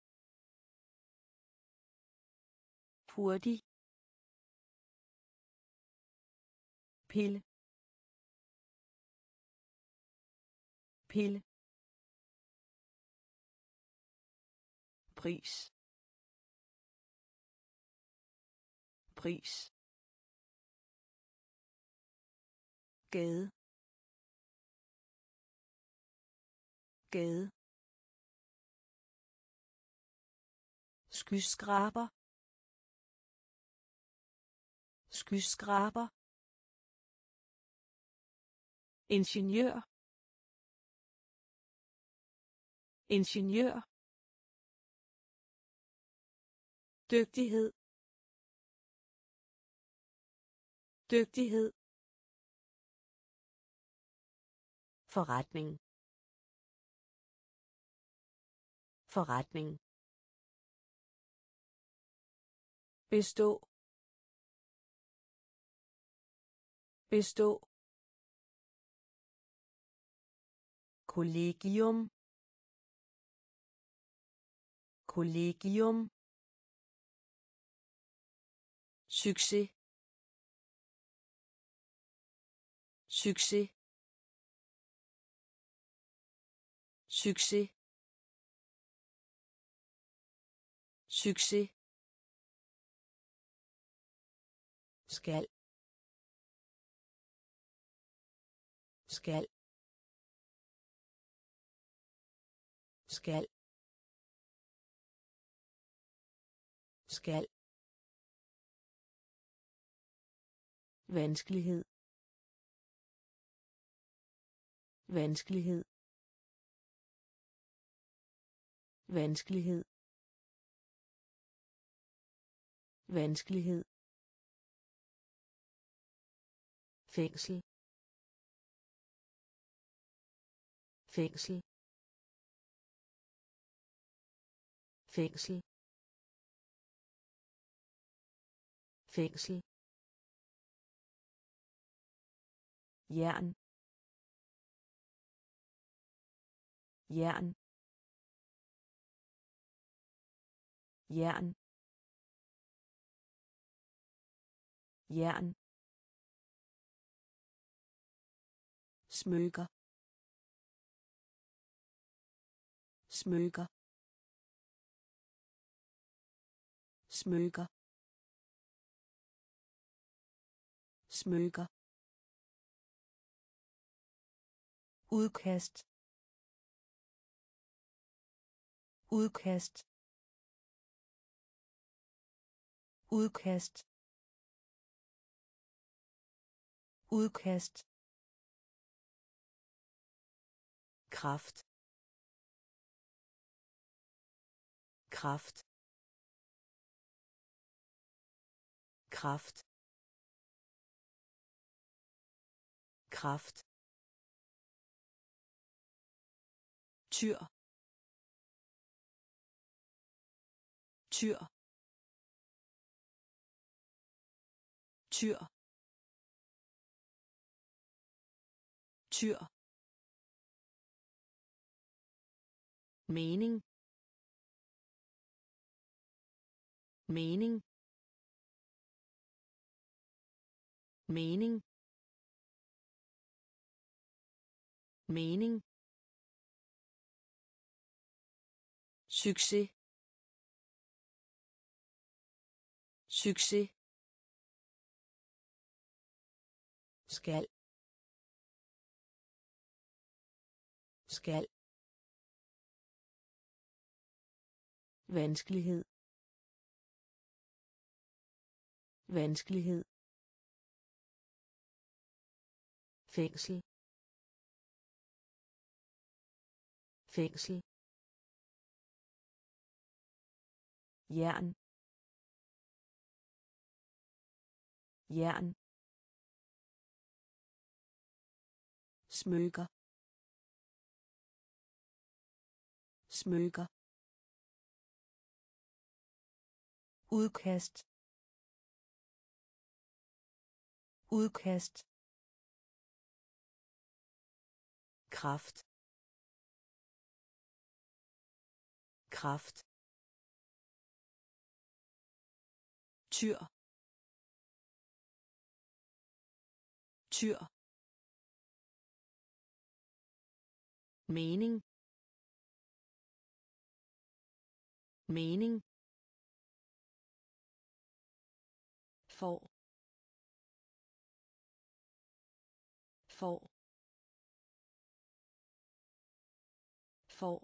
Speaker 1: hurtig, pille, pille, pris, pris, gade, gade, skyskraber, skyskraber, ingeniør, ingeniør, dygtighed, dygtighed, forretning, forretning, bestå, bestå, kollegium, kollegium, succes, succes, succes, succes, skal, skal, skal, skal, vanskelighed, vanskelighed, vanskelighed, vanskelighed, fængsel, fængsel, fængsel, fængsel, jern, jern, jern, jern, smykker, smykker, smykker, smykker, udkast, udkast, udkast, udkast, kraft, kraft, kraft, kraft, tyr, tyr, tyr, tyr, mening, mening, mening, mening, succes, succes, skal, skal, vanskelighed, vanskelighed, fængsel, fængsel, jern, jern, smykker, smykker, udkast, udkast, kraft, kraft, tyr, tyr, mening, mening, for, for, for,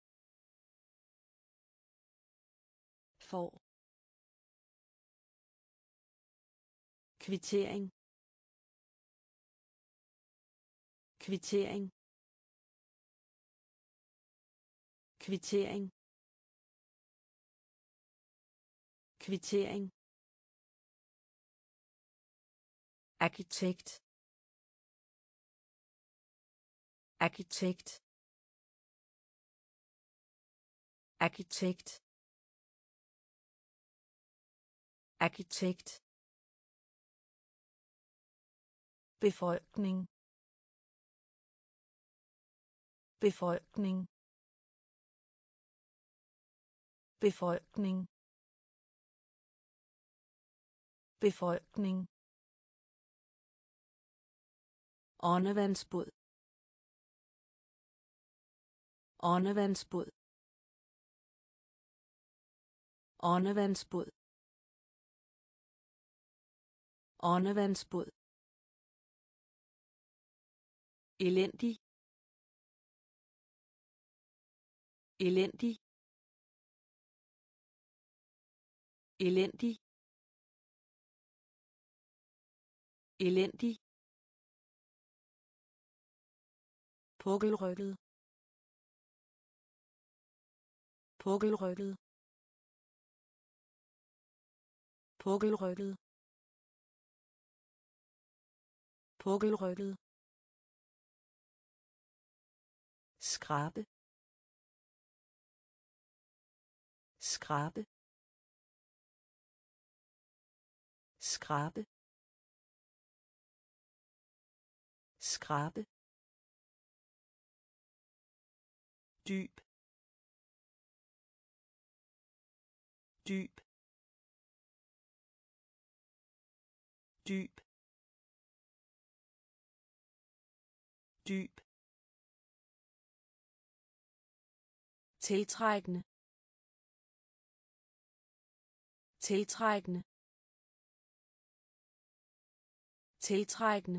Speaker 1: for, kvittering, kvittering, kvittering, kvittering, arkitekt, arkitekt, arkitekt, arkitekt, befolkning, befolkning, befolkning, befolkning, åndevandsbåd, åndevandsbåd, åndevandsbåd, åndevandsbåd, elendig, elendig, elendig, elendig, pukkelrygget, pukkelrygget, pukkelrygget, pukkelrygget, skrabe, skrabe, skrabe, skrabe, dyb, dyb, dyb, dyb, tiltrækkende, tiltrækkende, tiltrækkende,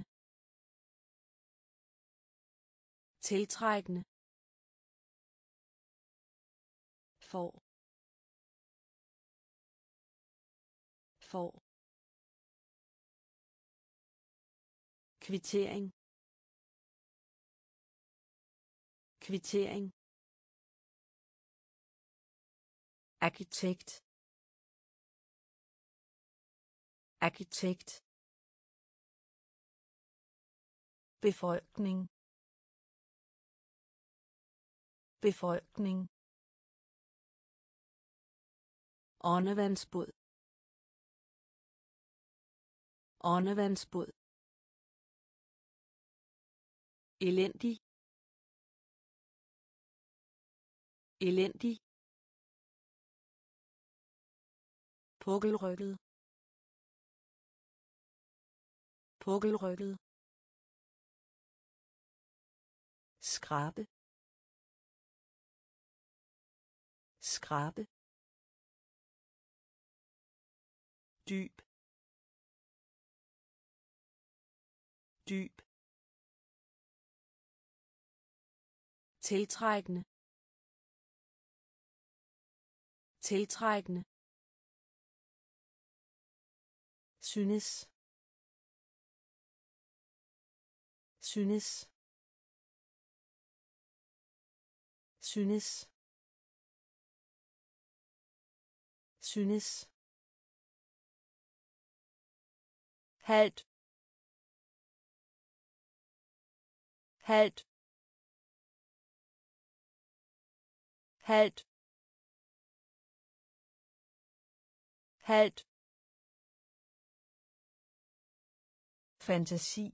Speaker 1: tiltrækkende, for, for, kvittering, kvittering, arkitekt, arkitekt, befolkning, befolkning, åndevandsbåd, åndevandsbåd, elendig, elendig, pukkelrygget, pukkelrygget, skrabe, skrabe, dyb, dyb, tiltrækkende, tiltrækkende,
Speaker 3: synes synes synes synes halt halt halt halt
Speaker 1: fantasi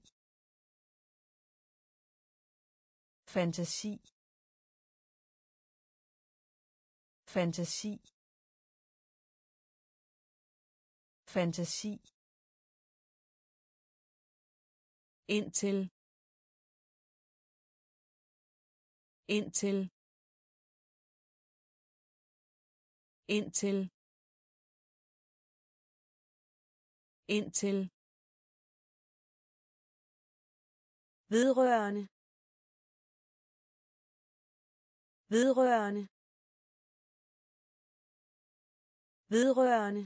Speaker 1: fantasi fantasi fantasi indtil indtil indtil indtil vedrørende vedrørende vedrørende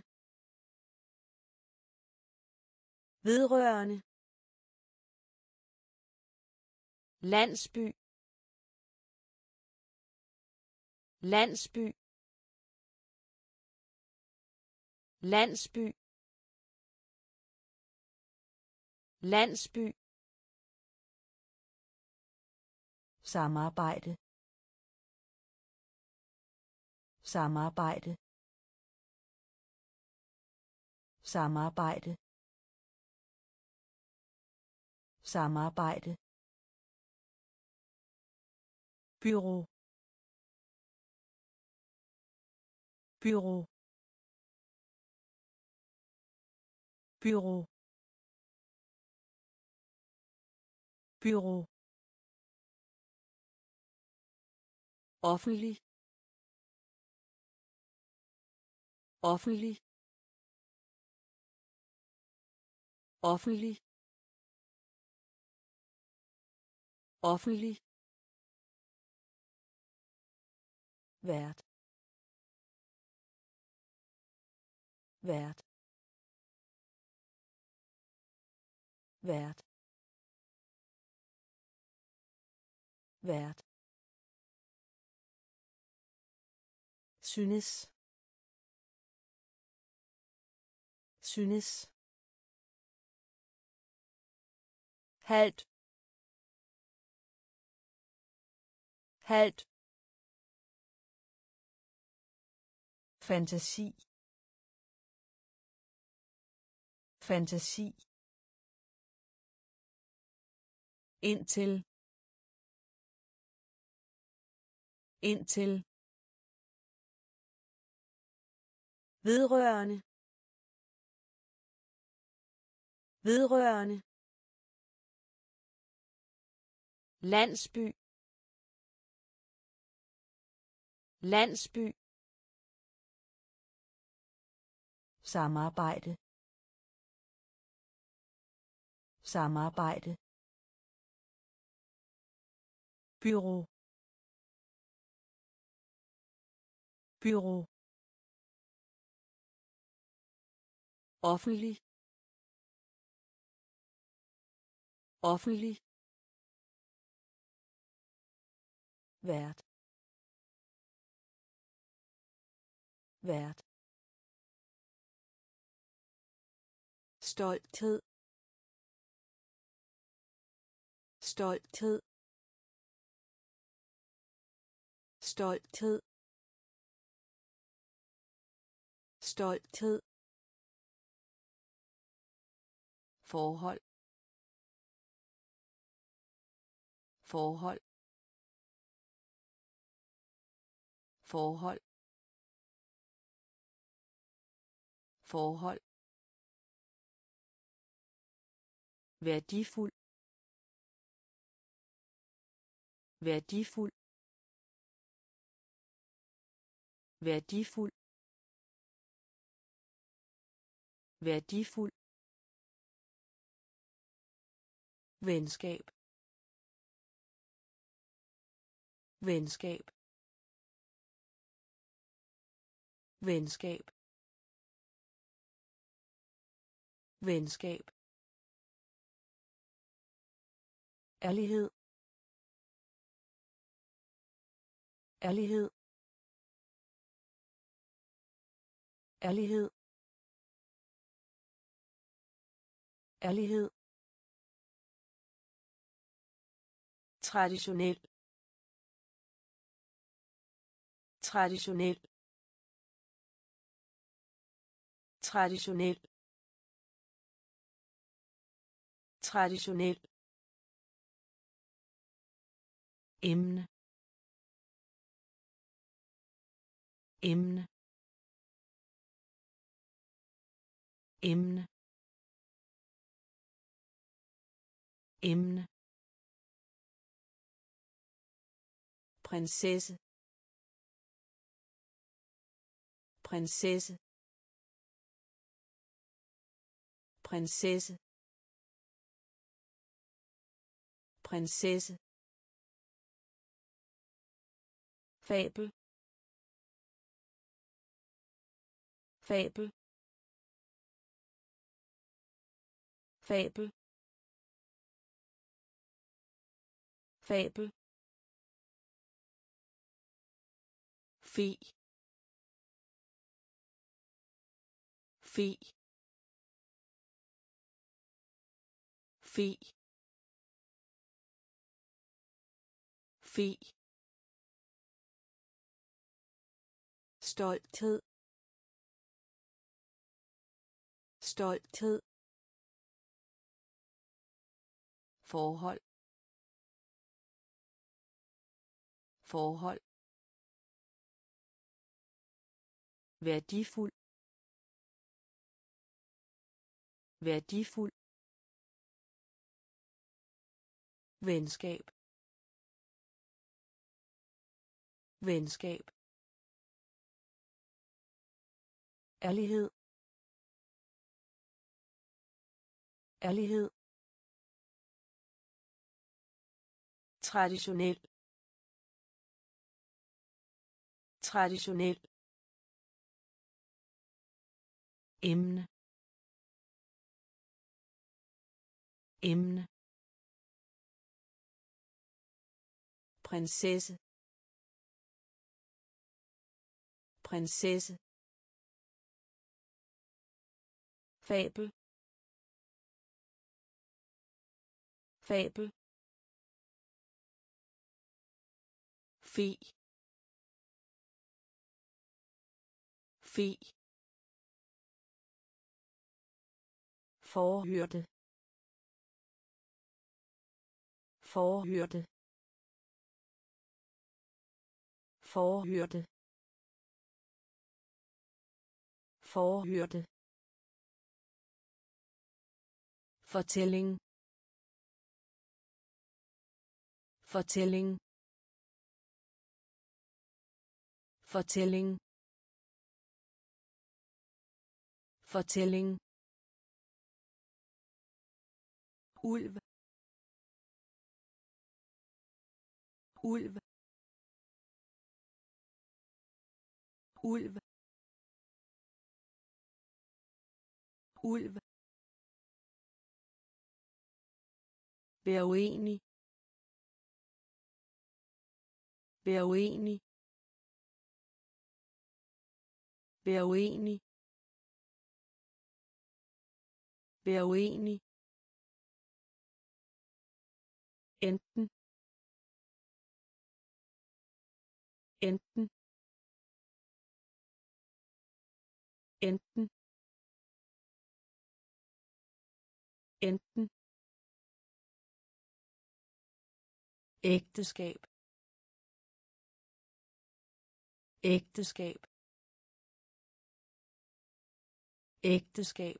Speaker 1: vedrørende landsby landsby landsby landsby samarbejde samarbejde samarbejde samarbejde bureau bureau bureau bureau offentlig offentlig offentlig offentlig vært vært vært vært synes synes halt halt fantasi fantasi indtil indtil vedrørende vedrørende landsby landsby samarbejde samarbejde bureau bureau offentlig offentlig vært vært stolthed stolthed stolthed stolthed forhold forhold forhold forhold værdifuld værdifuld værdifuld værdifuld venskab venskab venskab venskab, ærlighed, ærlighed, ærlighed, ærlighed, traditionel, traditionel, traditionel, traditionel, emne, emne, emne, emne, prinsesse, prinsesse, prinsesse, prinsesse, fabel, fabel, fabel, fabel, fi, fi, fi, fi, stolthed, stolthed, forhold, forhold, værdifuld, værdifuld, venskab, venskab, ærlighed, ærlighed, traditionel, traditionel, emne, emne, prinsesse, prinsesse, fabel, fabel, fi, fi, forhørte, forhørte, forhørte, forhørte, fortælling, fortælling, fortælling, fortælling, ulv, ulv, ulv, ulv, vær uenig, vær uenig, vær uenig, vær uenig, enten, enten, enten, enten, ægteskab, ægteskab, ægteskab,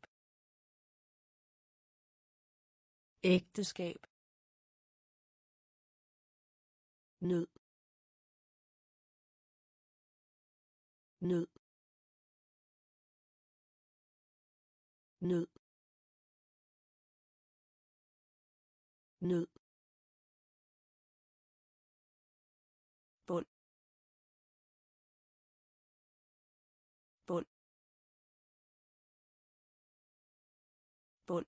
Speaker 1: ægteskab, nød, nød, nød, nød, bund, bund, bund,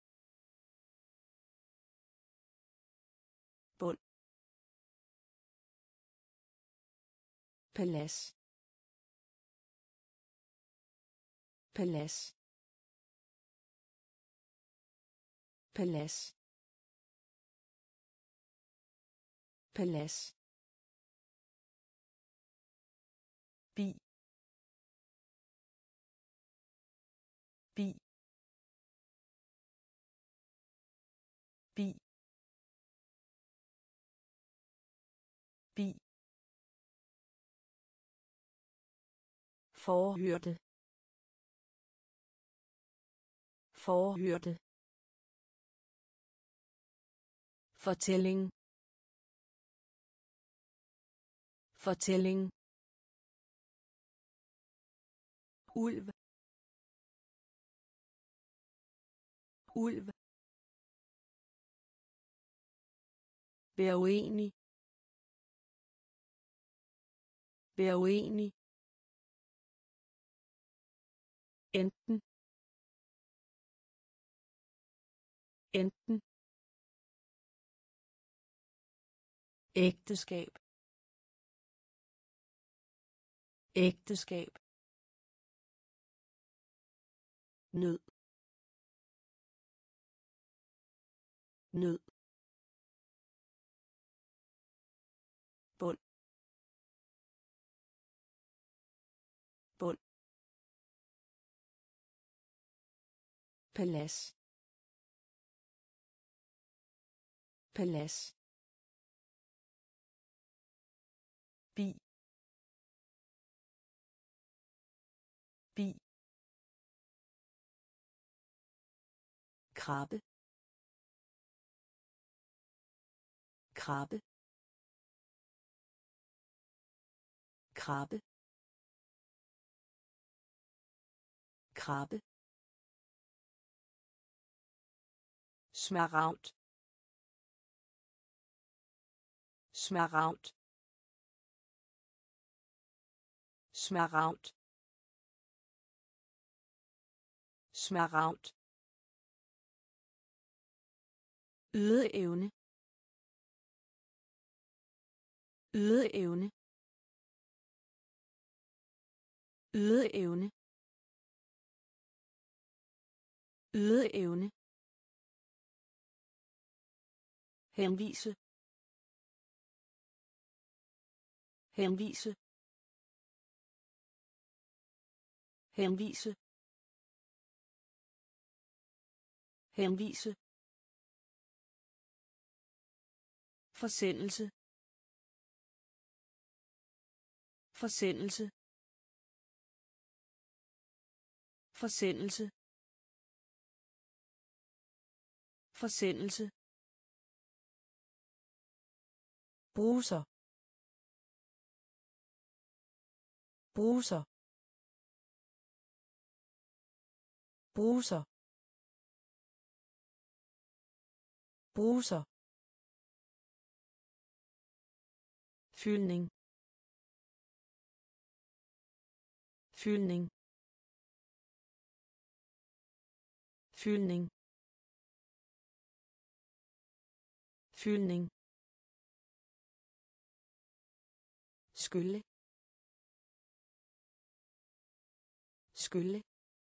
Speaker 1: bund, palads, palads, palads, palads, bi, bi, bi, bi, forhørte, forhørte, fortælling, fortælling, ulv, ulv, vær uenig, vær uenig, enten, enten, ægteskab, ægteskab, nød, nød, bund, bund, palads, palads, bi, bi, krabbe, krabbe, krabbe, krabbe, smaragd, smaragd, smaragd, smaragd, ydeevne, ydeevne, ydeevne, ydeevne, henvise, henvise, henvise, henvise, forsendelse, forsendelse, forsendelse, forsendelse, bruser, bruser, bruser, bruser, fyldning, fyldning, fyldning, fyldning, skylle, skylle,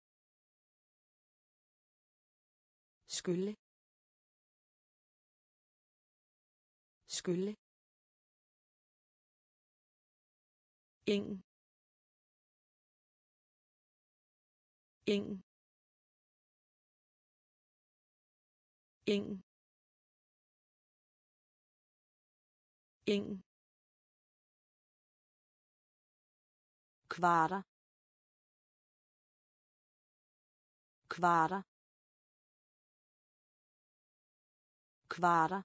Speaker 1: skylle, skylle, ing, ing, ing, ing, kvarter, kvarter, kvarter,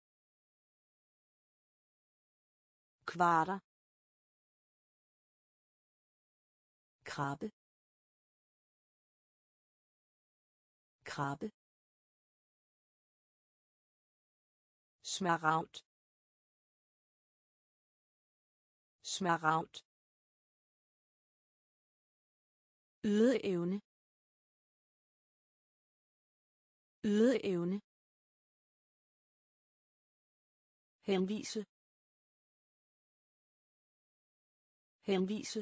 Speaker 1: kvarter, krabbe, krabbe, smaragd, smaragd, ydeevne, ydeevne, henvise, henvise,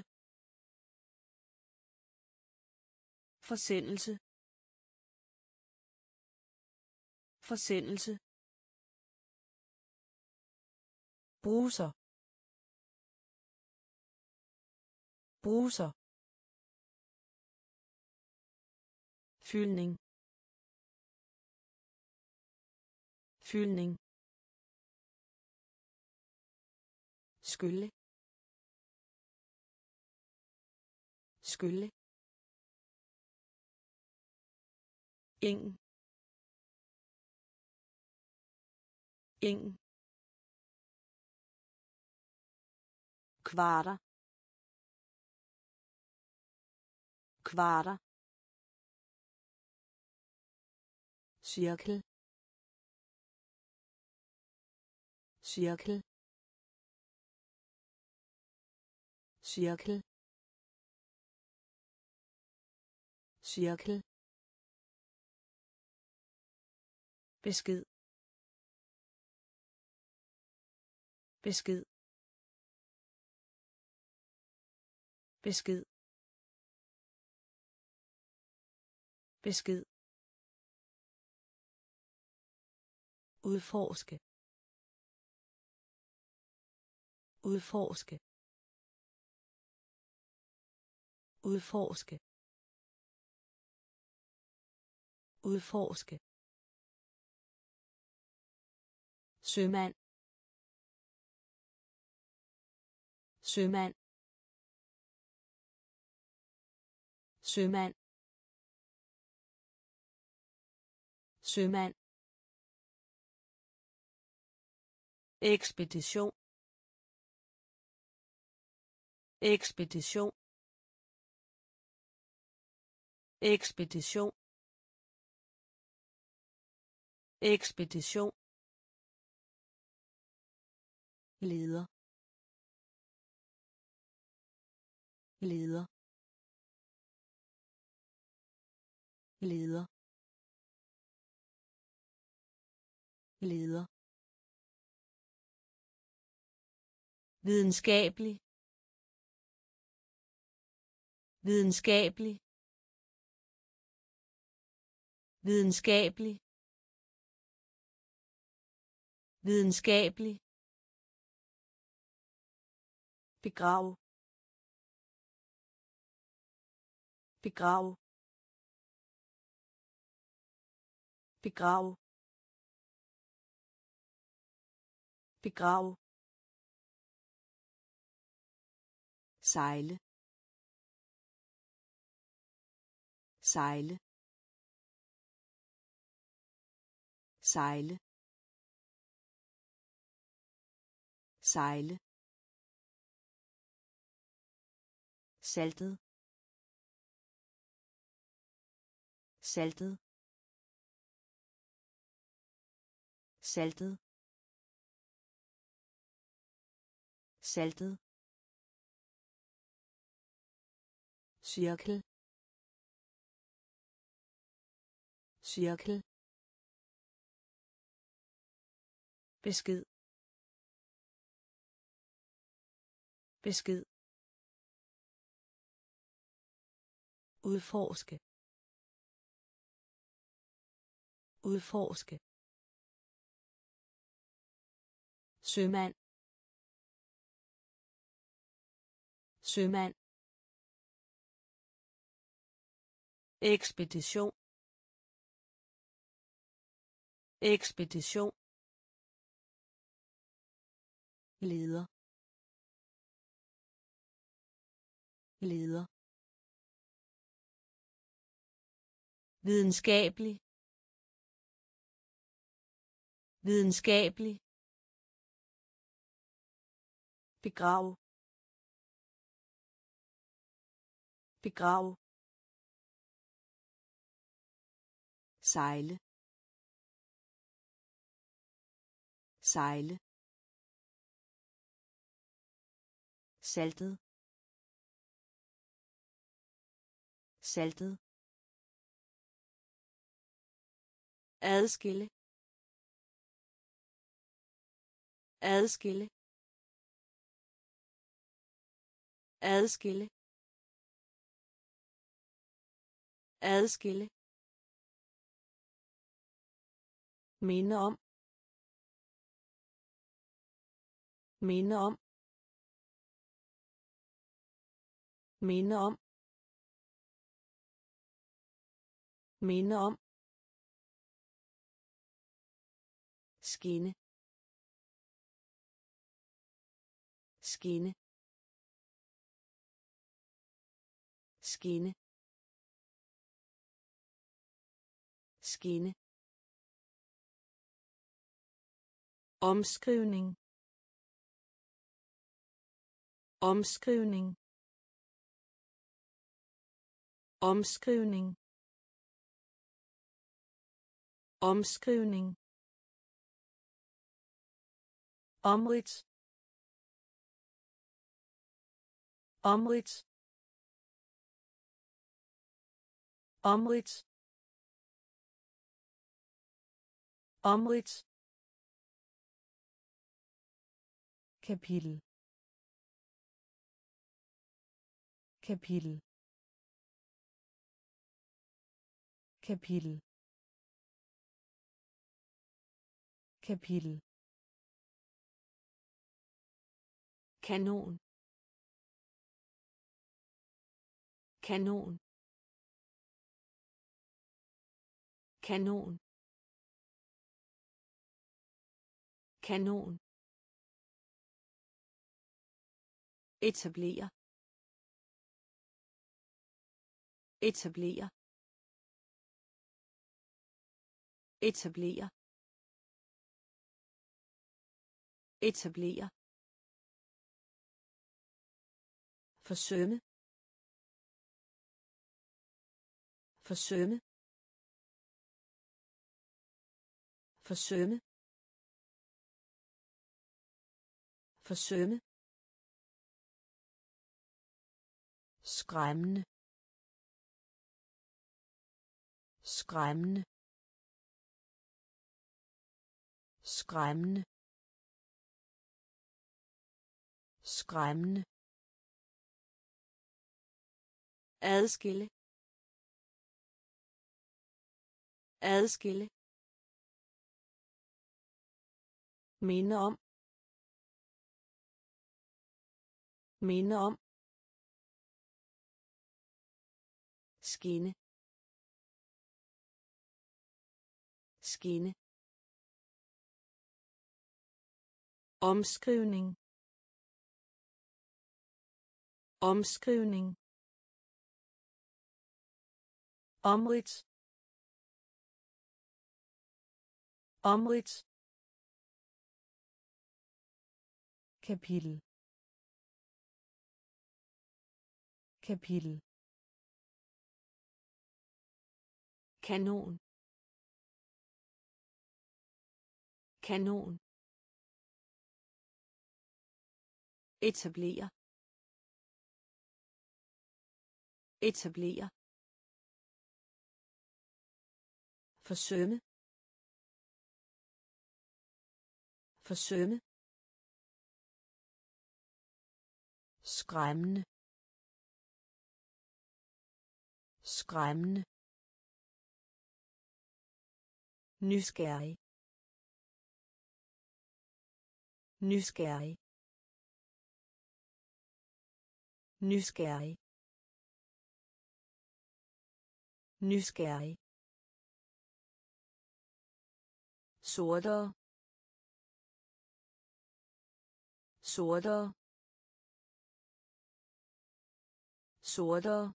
Speaker 1: forsendelse, forsendelse,
Speaker 2: bruser, bruser,
Speaker 1: fyldning, fyldning, skylle, skylle, ingen, ingen, kvarter, kvarter, cirkel, cirkel, cirkel, cirkel, besked, besked, besked, besked, udforske, udforske, udforske, udforske, sømand, sømand, sømand, sømand, ekspedition, ekspedition, ekspedition, ekspedition, leder, leder, leder, leder, videnskabelig, videnskabelig, videnskabelig, videnskabelig, begrav, begrav, begrav, begrav, sejle, sejle, sejle, sejle, saltet, saltet, saltet, saltet, cirkel, cirkel, besked, besked, udforske, udforske, sømand, sømand, ekspedition, ekspedition, leder, leder, videnskabelig, videnskabelig, begrav, begrav, sejle, sejle, saltet, saltet, adskille, adskille, adskille, adskille, minde om, minde om, minde om, minde om, skinne, skinne, skinne, skinne, omskrivning, omskrivning, omskrivning, omskrivning, omridt, omridt, omridt, omridt, kapitel, kapitel, kapitel, kapitel, kanon, kanon, kanon, kanon, etablere, etablere, etablere, etablere, forsømme, forsømme, forsømme, forsømme, skræmmende, skræmmende, skræmmende, skræmmende, adskille, adskille, minde om, minde om, skinne, skinne, omskrivning, omskrivning, omridt, omridt, kapitel, kapitel, kanon, kanon, etablere, etablere, forsømme, forsømme, skræmmende, skræmmende, nysgerrig, nysgerrig, nysgerrig, nysgerrig, sortere, sortere, sortere,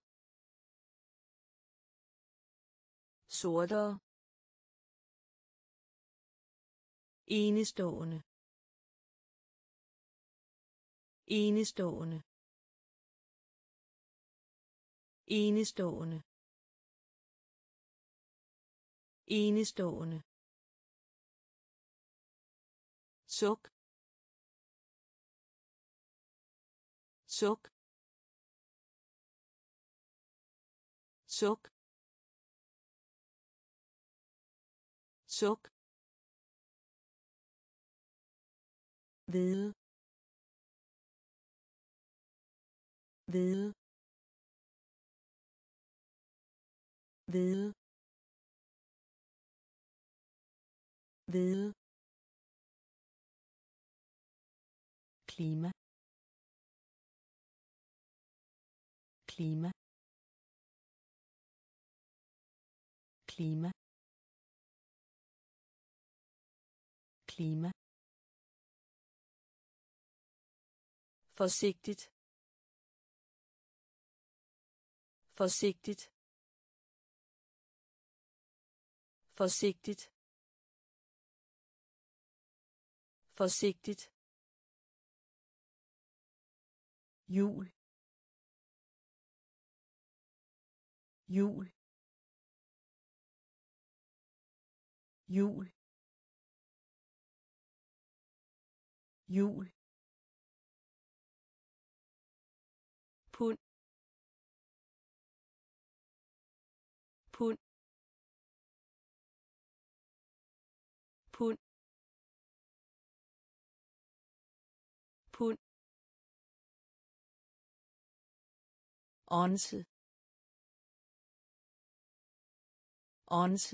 Speaker 1: sortere, enestående, enestående, enestående, enestående, suk, suk, suk, suk, hvide, hvide, hvide, hvide, klima, klima, klima, klima, forsigtigt, forsigtigt, forsigtigt, forsigtigt, jul, jul, jul, jul, pund, pund, pund, pund, onse, onse,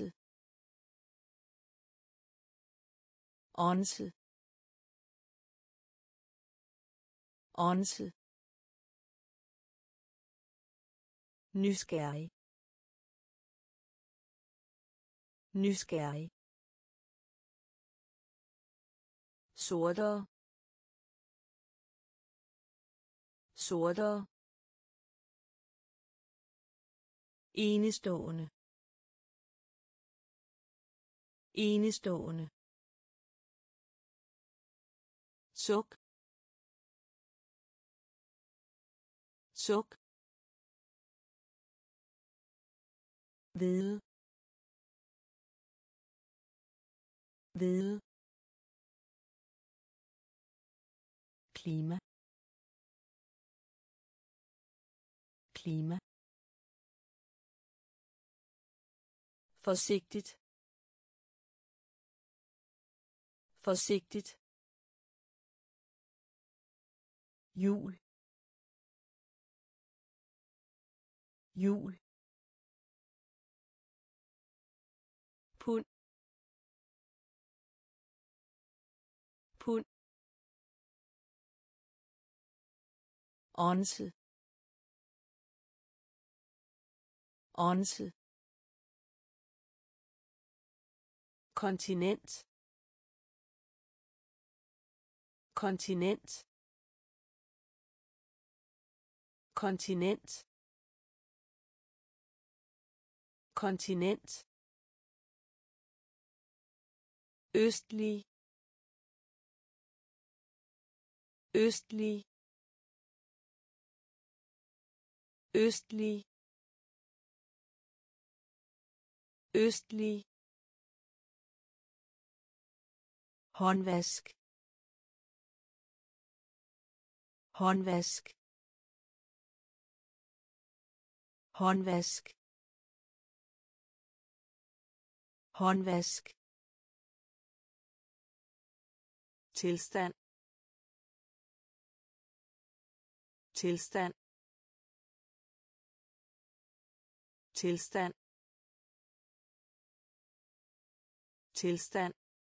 Speaker 1: onse, onse, nysgerrig, nysgerrig, sortere, sortere, enestående, enestående, suk, suk, hvide, hvide, klima, klima, forsigtigt, forsigtigt, jul, jul, pund, pund, onse, onse, kontinent, kontinent, kontinent, kontinent, østlig, østlig, østlig, østlig, håndvask, håndvask, håndvask, håndvask, tilstand, tilstand, tilstand, tilstand,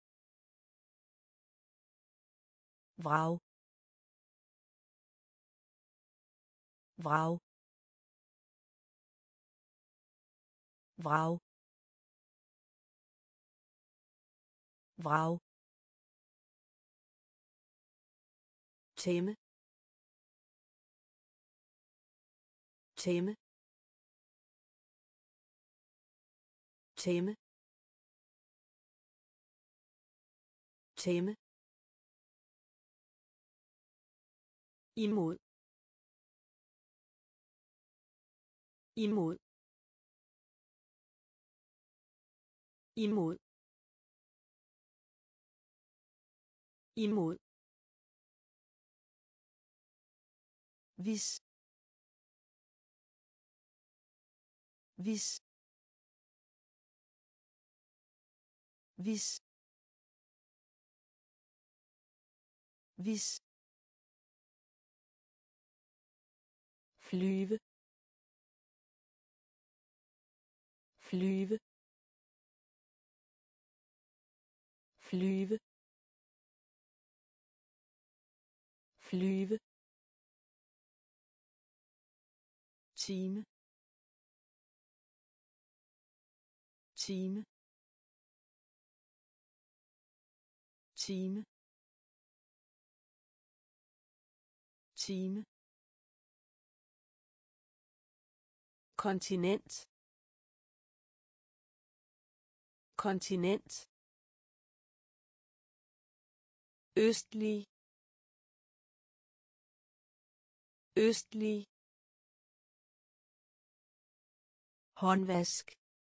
Speaker 1: vrag, vrag, vrag, vrag, tæmme, tæmme, tæmme, tæmme, imod, imod, imod, imod, hvis, hvis, hvis hvis
Speaker 2: flyve flyve flyve flyve
Speaker 1: time time time time kontinent kontinent østlig østlig håndvask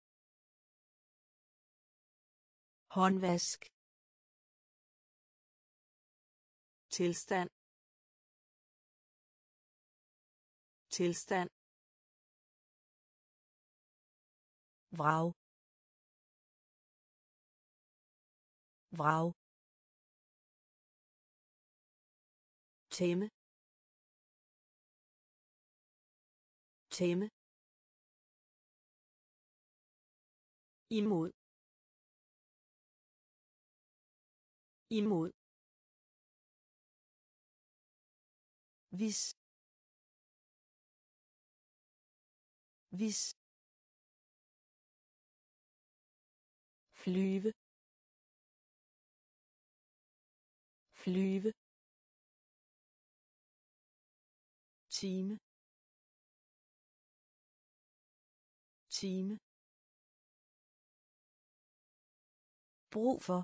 Speaker 1: håndvask tilstand tilstand
Speaker 2: vrag vrag
Speaker 1: tæmme tæmme imod imod hvis hvis
Speaker 2: flyve flyve
Speaker 1: time time
Speaker 2: brug for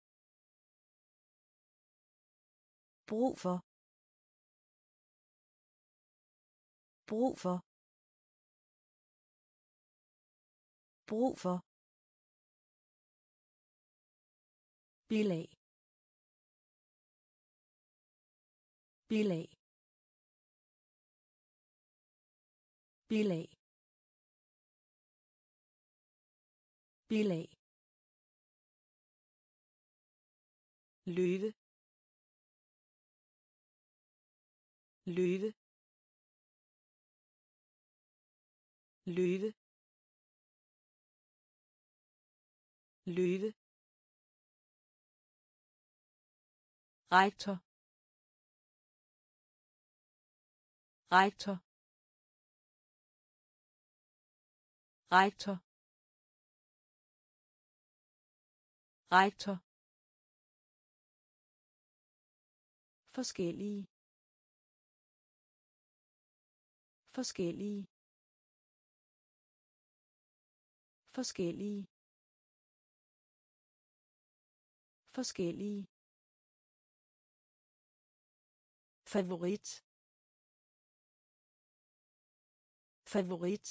Speaker 2: brug for brug for brug for bilag bilag bilag bilag
Speaker 1: løve løve løve løve rektor rektor rektor rektor forskellige forskellige forskellige forskellige favorit favorit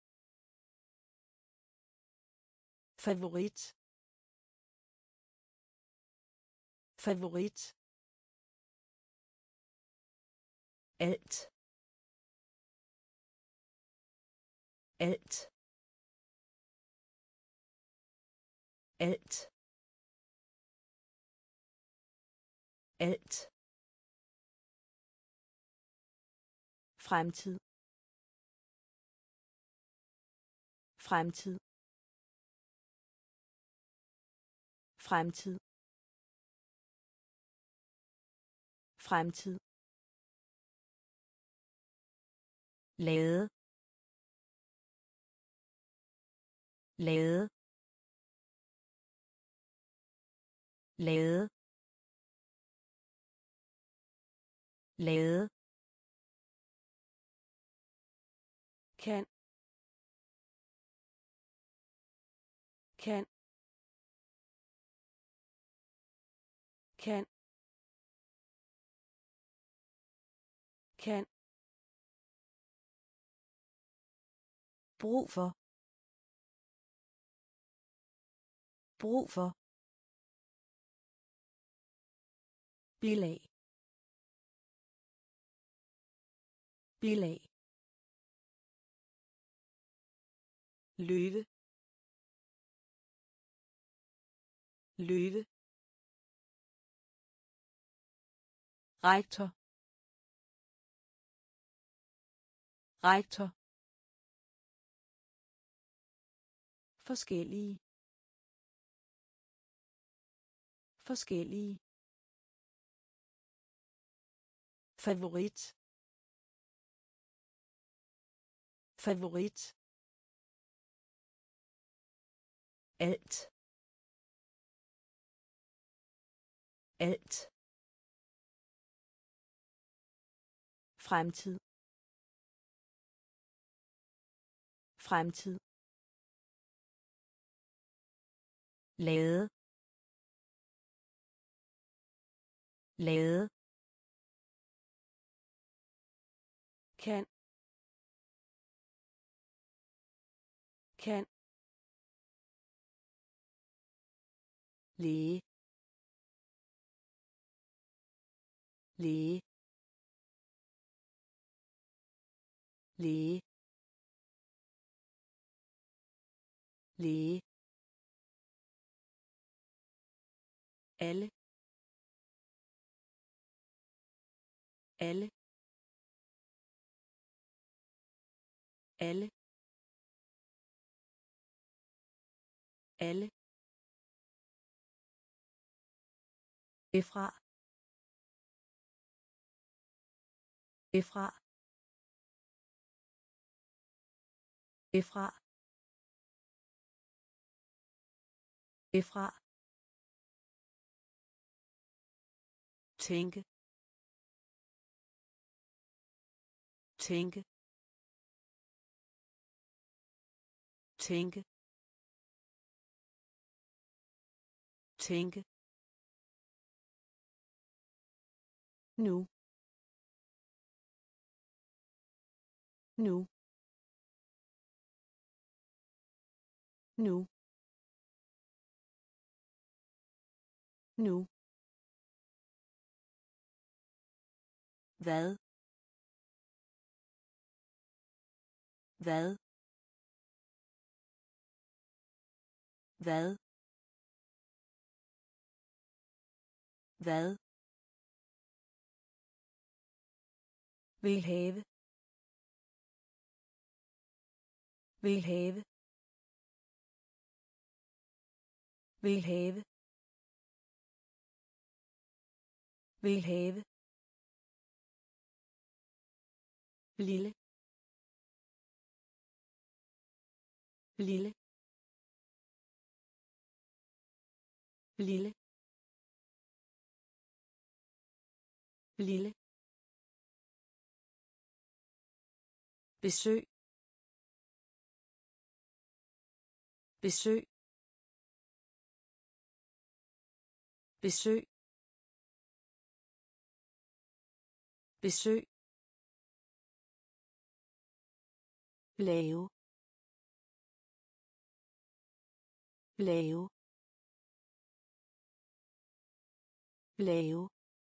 Speaker 1: favorit favorit alt alt alt alt fremtid fremtid fremtid fremtid lade lade lade lade kan kan kan kan brug for brug for bilag bilag løve løve,
Speaker 3: rektor, rektor,
Speaker 1: forskellige, forskellige, favorit, favorit, alt, alt, fremtid, fremtid, lade, lade, kan, kan, læge, læge, læge, læge, alle, alle, alle, alle, efra, efra, efra, efra, tænke, tænke, tænke, tænke, nu, nu, nu, nu, hvad, hvad, hvad, hvad, vil have, vil have, vil have, vil have, lille, lille, lille, lille, besøg, besøg, besøg, besøg, lave, lave, lave,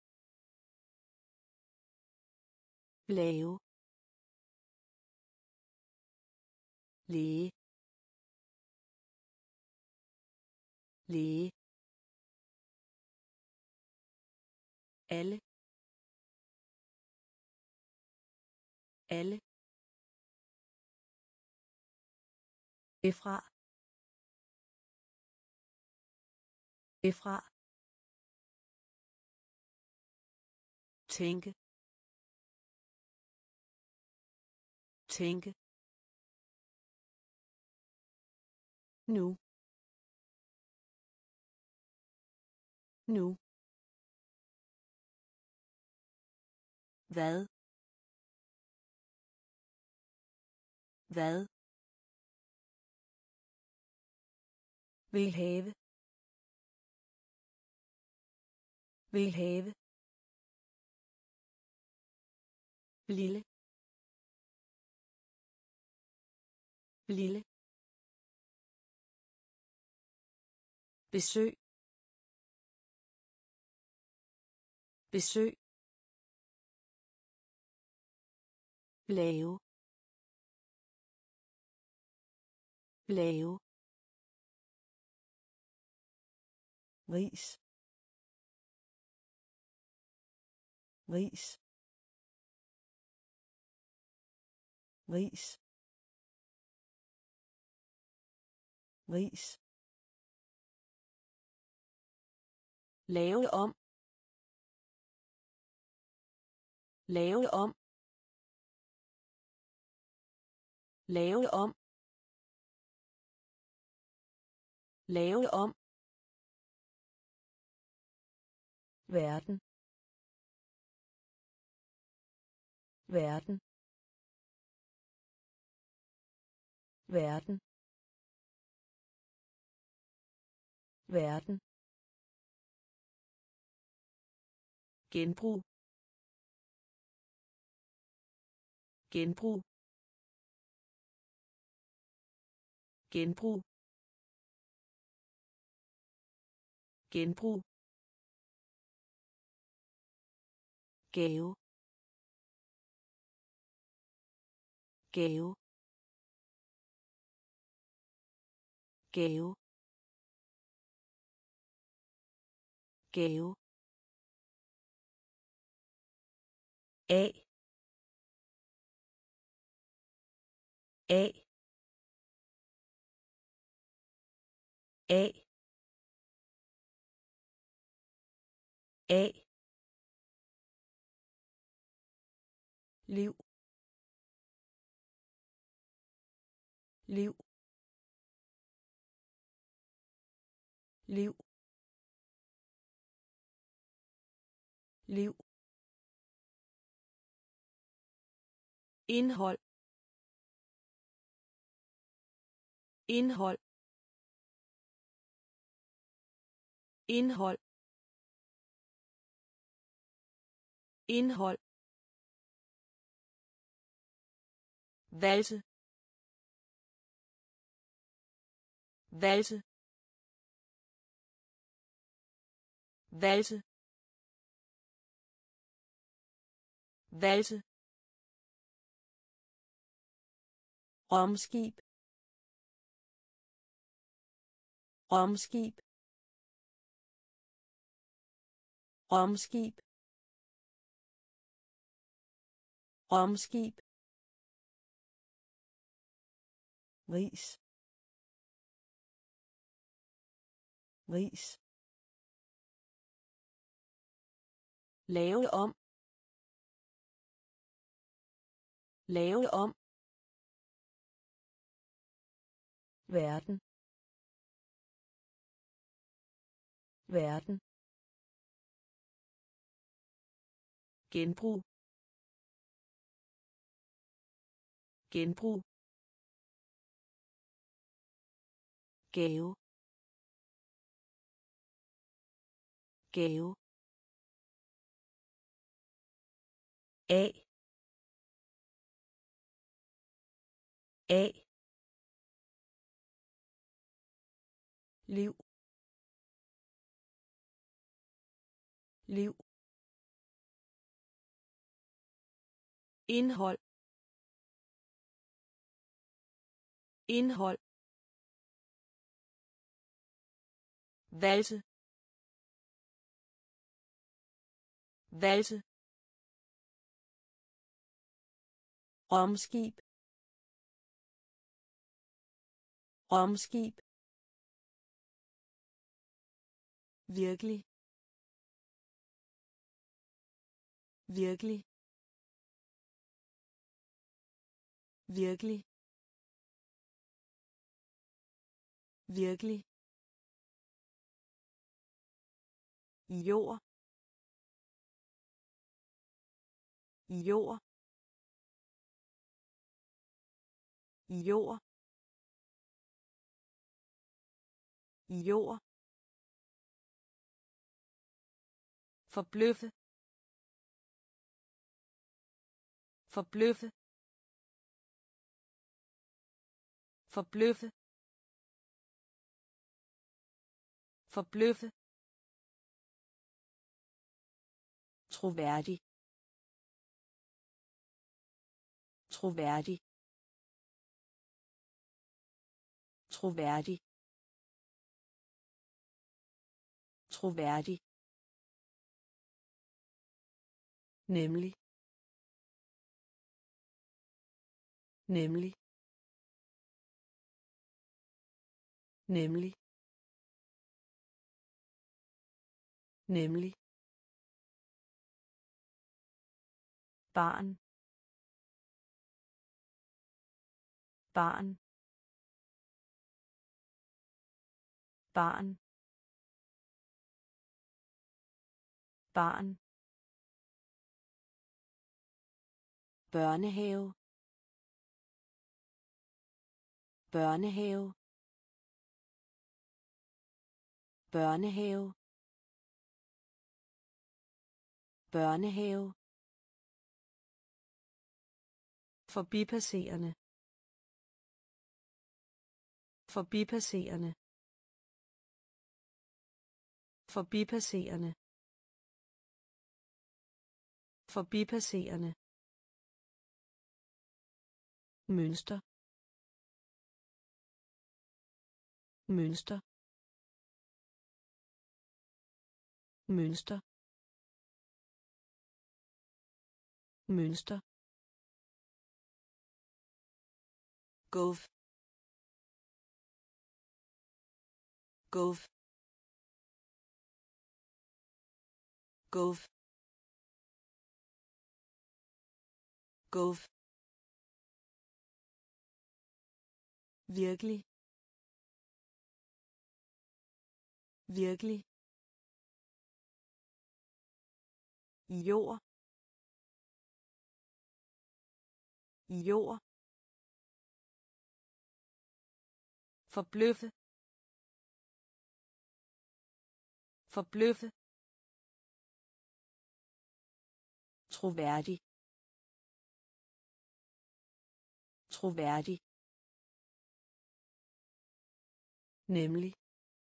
Speaker 1: lave, læge, læge, alle, alle, efra, efra, tænke, tænke, nu, nu, hvad, hvad, vil have, vil have, lille, lille, besøg, besøg, lave, lave,
Speaker 2: ris, ris, ris, ris,
Speaker 1: lave om, lave om, lave om, lave om,
Speaker 2: verden, verden, verden, verden,
Speaker 1: genbrug, genbrug, genbrug, genbrug, gave, gave, gave, gave,
Speaker 2: A, A, A, A,
Speaker 1: liv, liv, liv, liv, indhold, indhold, indhold, indhold, valse, valse, valse, valse, romskib, romskib, romskib, romskib,
Speaker 2: ris, ris,
Speaker 1: lave om, lave om,
Speaker 2: verden, verden,
Speaker 1: genbrug, genbrug, gave, gave,
Speaker 2: A, A,
Speaker 1: liv, liv, indhold, indhold, valse, valse, romskib, romskib, virkelig, virkelig, virkelig, virkelig, jord, jord, jord, jord, forbløffe, forbløffe, forbløffe, forbløffe, troværdig, troværdig, troværdig, Troværdig.
Speaker 3: Nemlig. Nemlig. Nemlig. Nemlig. Barn. Barn. Barn. Barn.
Speaker 1: Børnehave. Børnehave. Børnehave. Børnehave.
Speaker 3: Forbipasserende. Forbipasserende. Forbipasserende. Forbipasserende. Mønster. Mønster. Mønster. Mønster.
Speaker 1: Gulv. Gulv. Gulv. Gulv. Virkelig. Virkelig. Jord. Jord. Forbløffe. Forbløffe. Troværdig. Troværdig.
Speaker 3: Nemlig.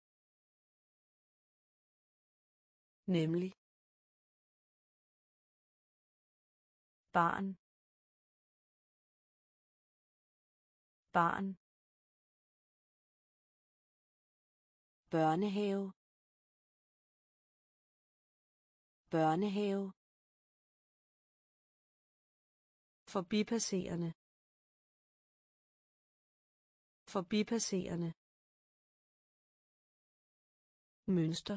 Speaker 3: Nemlig. Barn. Barn.
Speaker 1: Børnehave. Børnehave.
Speaker 3: Forbipasserende. Forbipasserende. Mønster.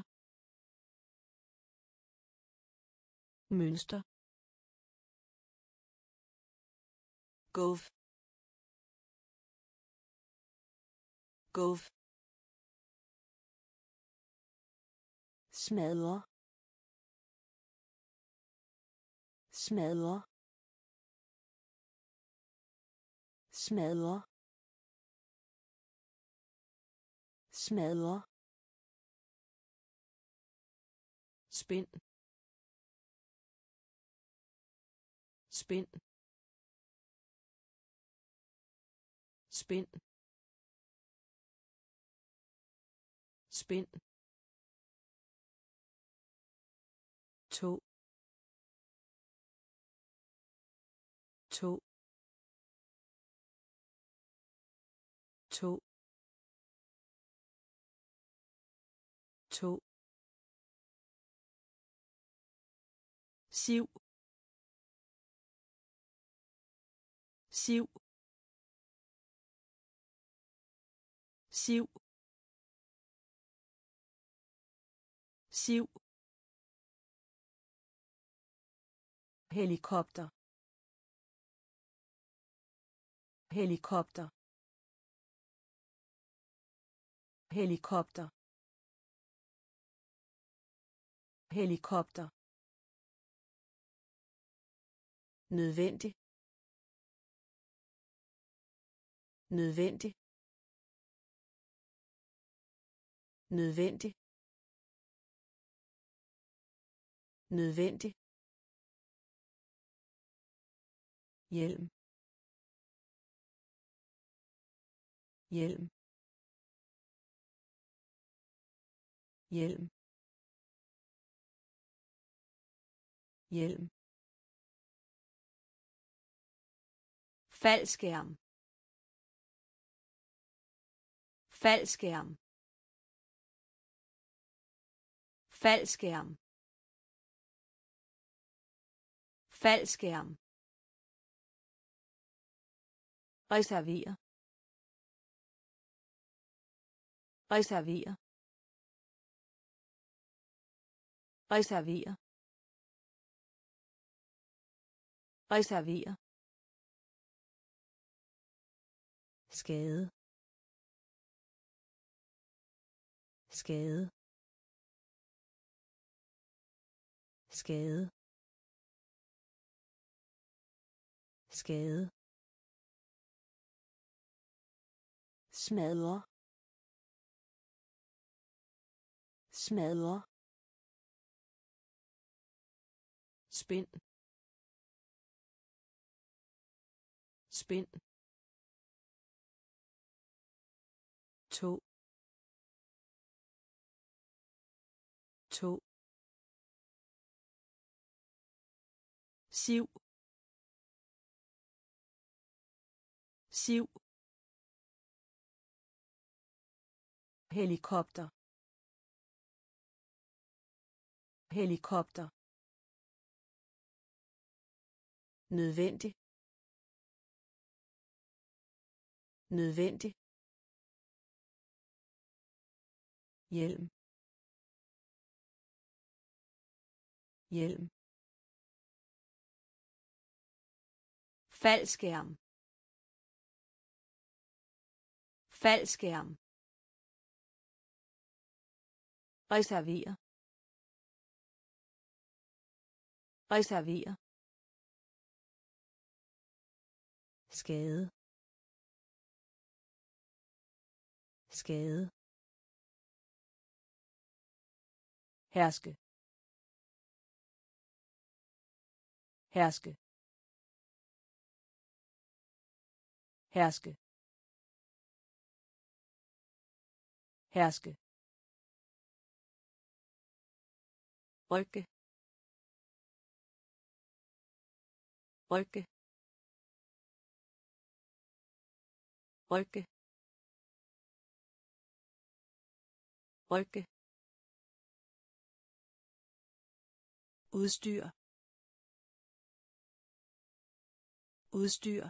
Speaker 3: Mønster.
Speaker 1: Gulv. Gulv. Smadre. Smadre. Smadre. Smadre. Spind. Spind. Spind. Spind. To. To. To. To. Siv. Siv. Siv. Siv. Helikopter. Helikopter. Helikopter. Helikopter. Nødvendig. Nødvendig. Nødvendig. Nødvendig. Hjelm. Hjelm. Hjelm. Hjelm. Faldskærm. Faldskærm.
Speaker 3: Faldskærm. Faldskærm. Reserver. Reserver. Reserver. Reserver.
Speaker 2: skade, skade, skade, skade,
Speaker 3: smadre, smadre, spind, spind, to, to, siv, siv, helikopter, helikopter, nødvendig, nødvendig,
Speaker 1: hjelm, hjelm,
Speaker 3: faldskærm, faldskærm, reserver, reserver,
Speaker 2: skade, skade,
Speaker 3: herske, herske, herske, herske, rykke, rykke, rykke, rykke, udstyr, udstyr,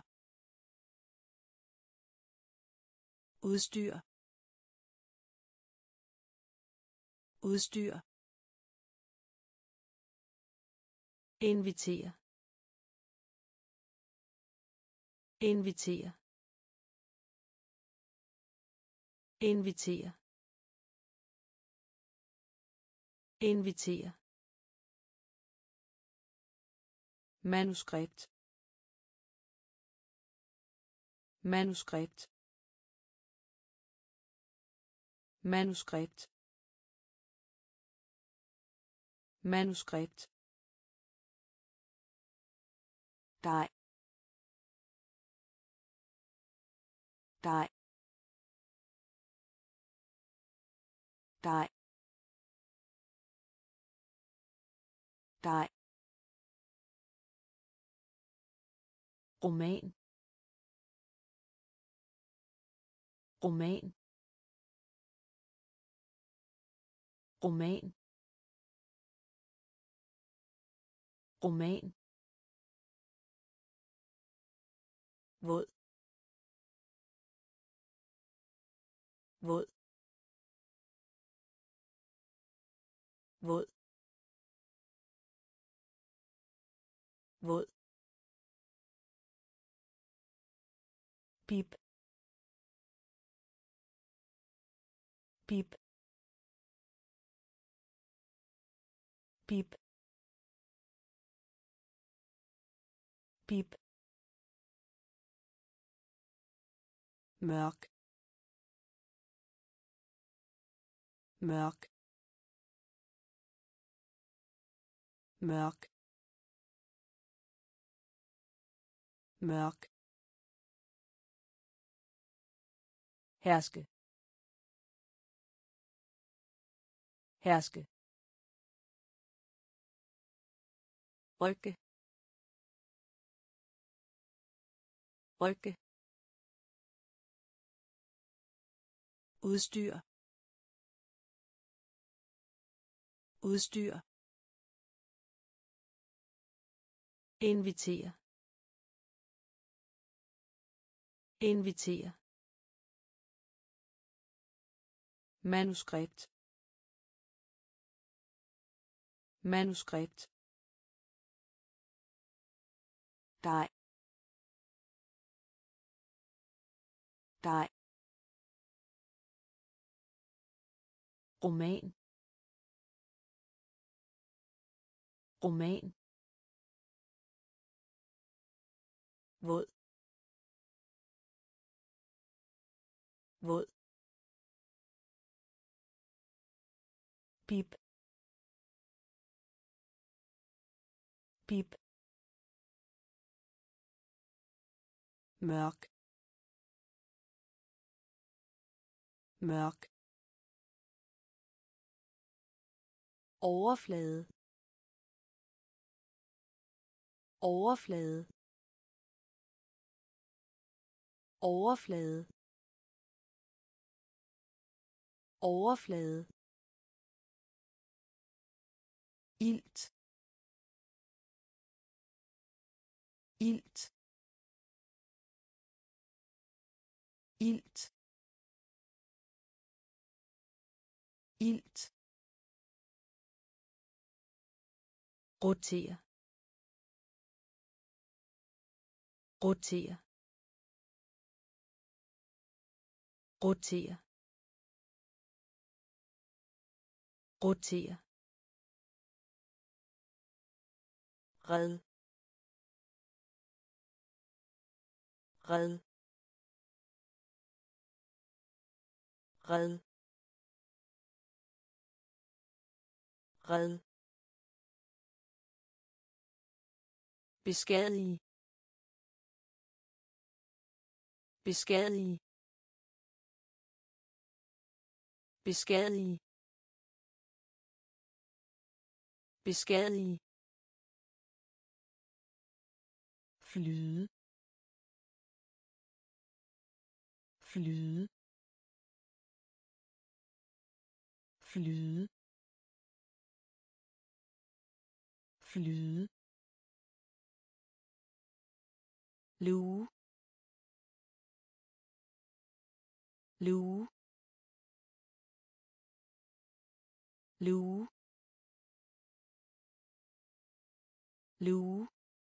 Speaker 3: udstyr, udstyr, invitere, invitere, invitere, invitere, manuskript, manuskript, manuskript, manuskript, dej, dej, dej, dej, roman, roman, roman, roman, våd, våd, våd, våd, pip, pip, pip, pip, mørk, mørk, mørk, mørk, herske, herske, rykke, rykke, udstyr, udstyr, invitere, invitere, manuskript, manuskript, dej, dej, roman, roman, våd, våd, pip, pip, mørk, mørk, overflade, overflade, overflade, overflade, ilt, ilt, ilt, ilt, rotere, rotere, rotere, rotere, red, red, red, red, beskadige, beskadige, beskadige, beskadige, flyde, flyde, flyde, flyde, luge, luge, luge, luge,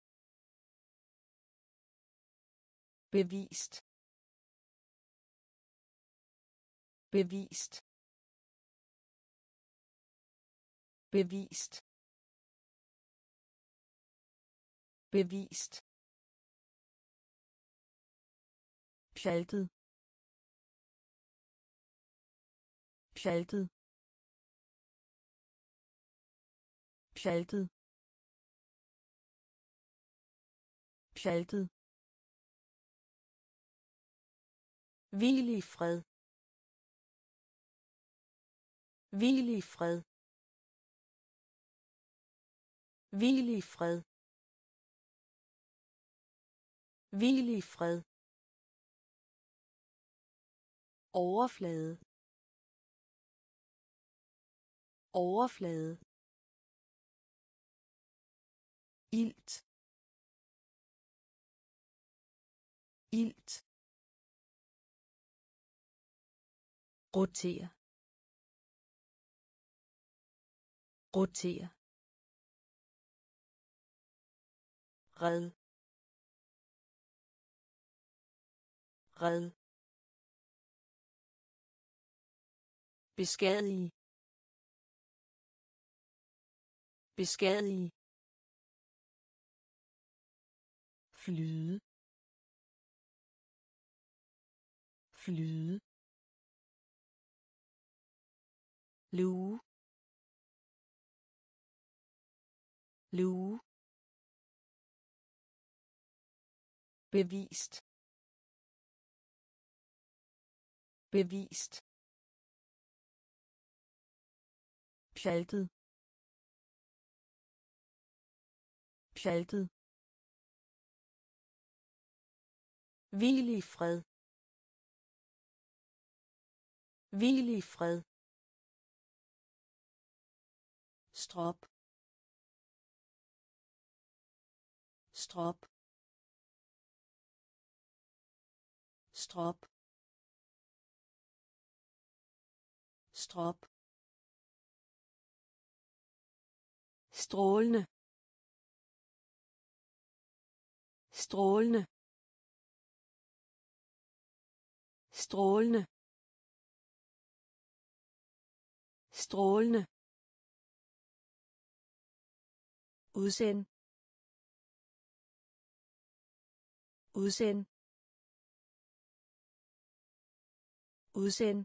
Speaker 3: bevist, bevist, bevist, bevist, pjaltet, pjaltet, pjaltet, pjaltet, hvil i fred, hvil i fred, hvil i fred, hvil i fred, overflade, overflade, ilt, ilt, rotere, rotere, red, red, beskadige, beskadige, flyde, flyde, luge, luge, bevist, bevist, pjaltet, pjaltet, hvil i fred, hvil i fred, strop strop strop strop strålende strålende strålende strålende udsend udsend udsend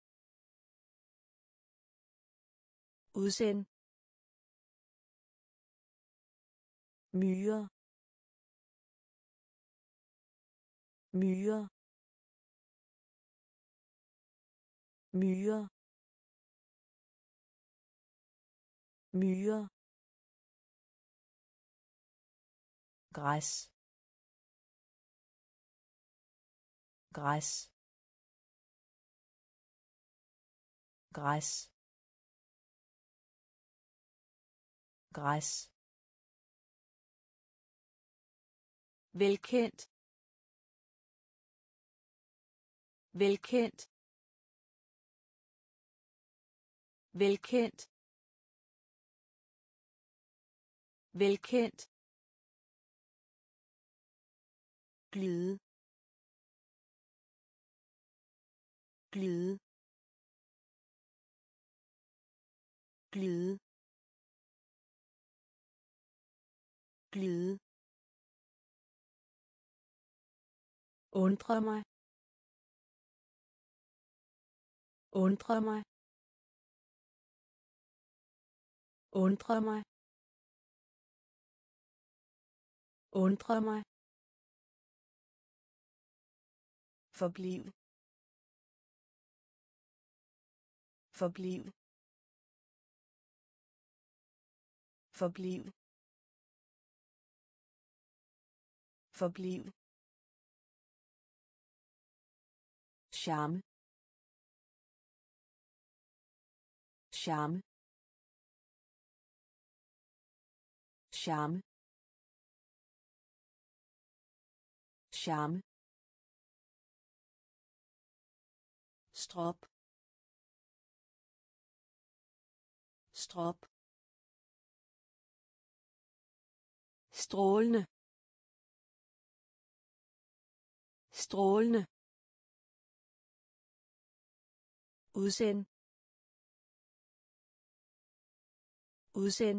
Speaker 3: udsend myrer myrer myrer myrer græs græs græs græs velkendt velkendt velkendt velkendt glide glide glide glide undre mig undre mig undre mig undre mig forbliv forbliv forbliv forbliv charme charme charme charme strop strop strålende strålende udsend udsend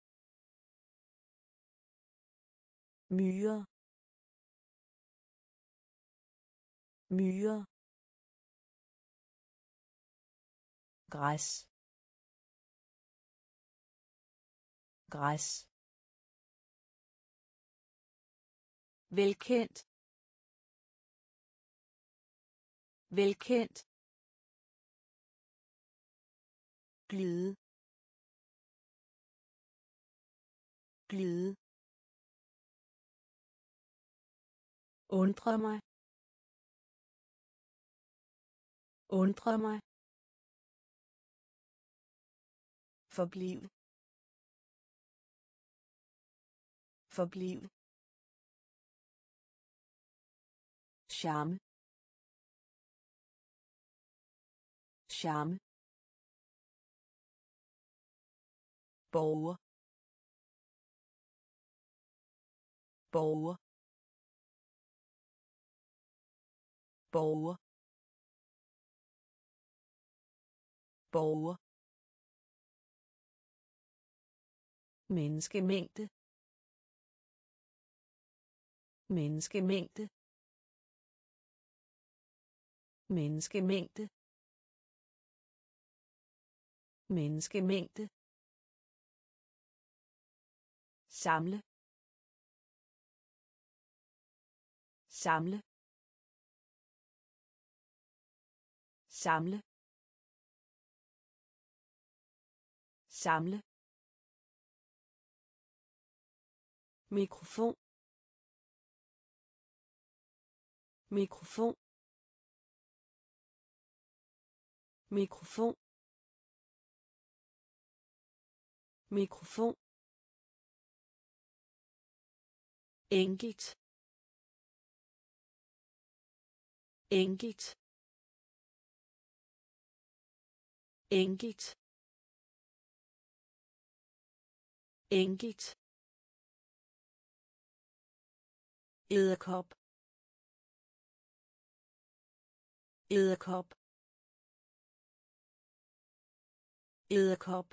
Speaker 3: myrer myrer græs græs velkendt velkendt glide glide undre mig undre mig forbliv forbliv charme charme borger borger borger borger menneskemængde menneskemængde menneskemængde menneskemængde samle samle samle samle mikrofon mikrofon mikrofon mikrofon, enkelt, enkelt, enkelt, enkelt, edderkop, edderkop, edderkop,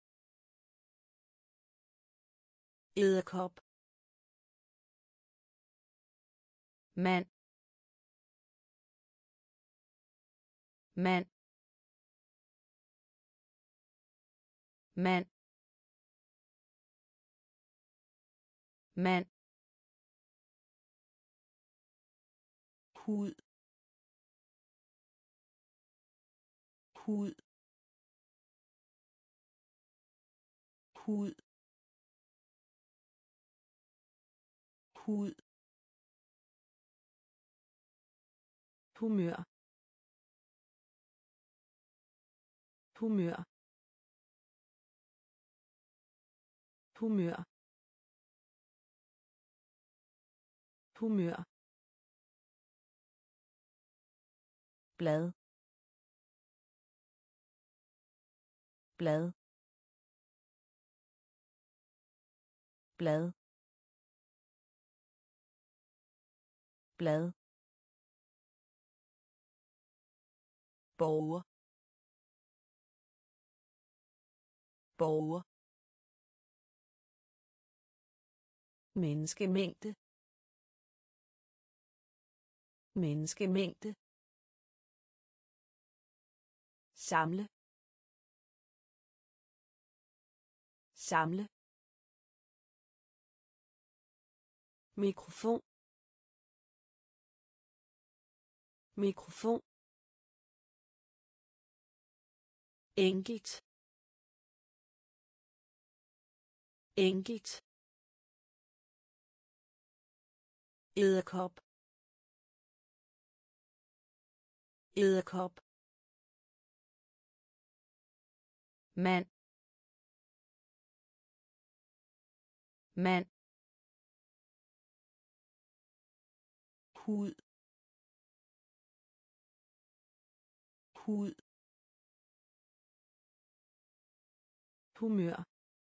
Speaker 3: edderkop, mand, mand, mand, mand, hud, hud, hud, hud, humør, humør, humør, humør,
Speaker 2: blad, blad, blad, blad,
Speaker 3: borger, borger, menneskemængde, menneskemængde, samle, samle, mikrofon, mikrofon, enkelt, enkelt, edderkop, edderkop,
Speaker 2: mand, mand,
Speaker 3: hud, hud, humør,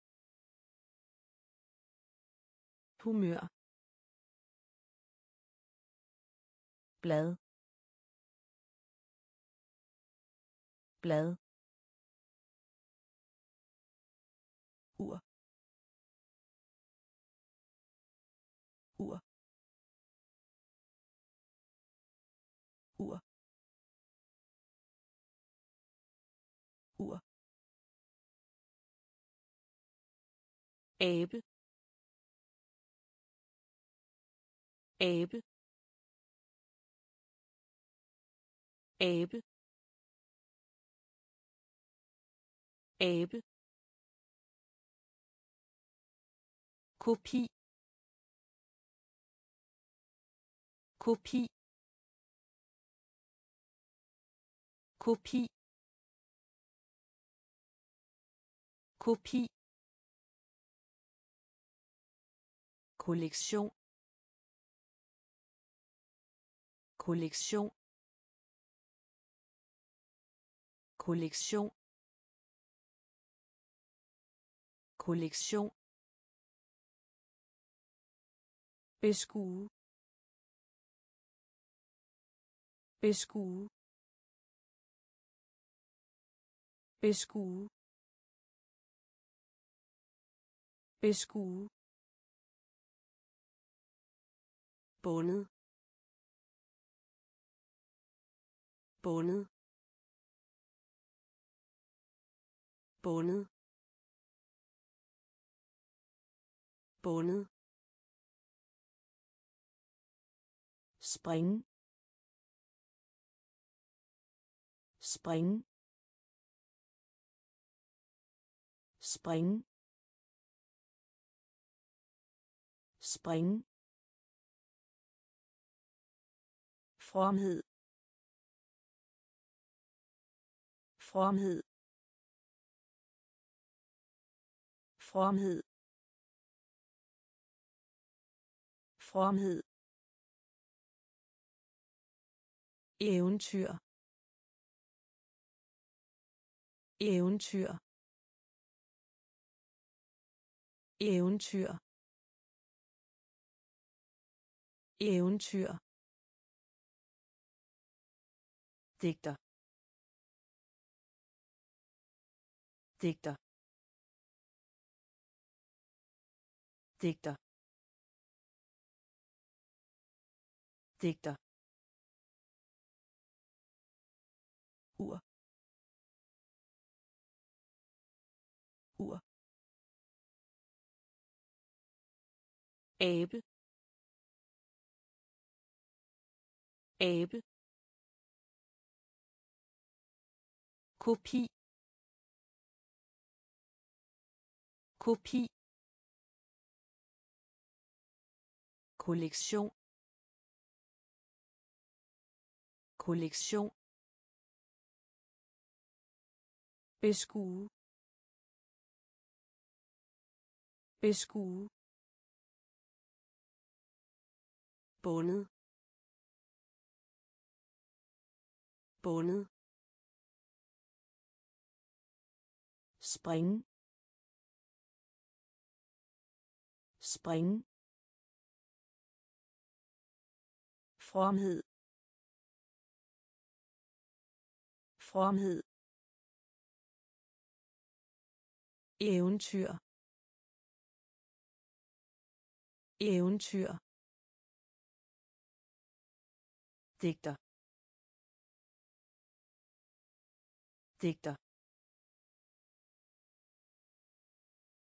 Speaker 3: humør,
Speaker 2: blad, blad,
Speaker 3: ur, ur, ur, ur, abe, abe, abe, abe, kopi, kopi, kopi, kopi, kollektion, kollektion, kollektion, kollektion, beskue, beskue, beskue, beskue, bundet, bundet, bundet, bundet, spring, spring, spring, spring, fromhed, fromhed, fromhed, fromhed, eventyr, eventyr, eventyr, eventyr, digter, digter, digter, digter, ur, ur, abe, abe, kopi, kopi, kollektion, kollektion, beskue, beskue, bundet, bundet, spring, spring, fromhed, fromhed, eventyr, eventyr, digter, digter,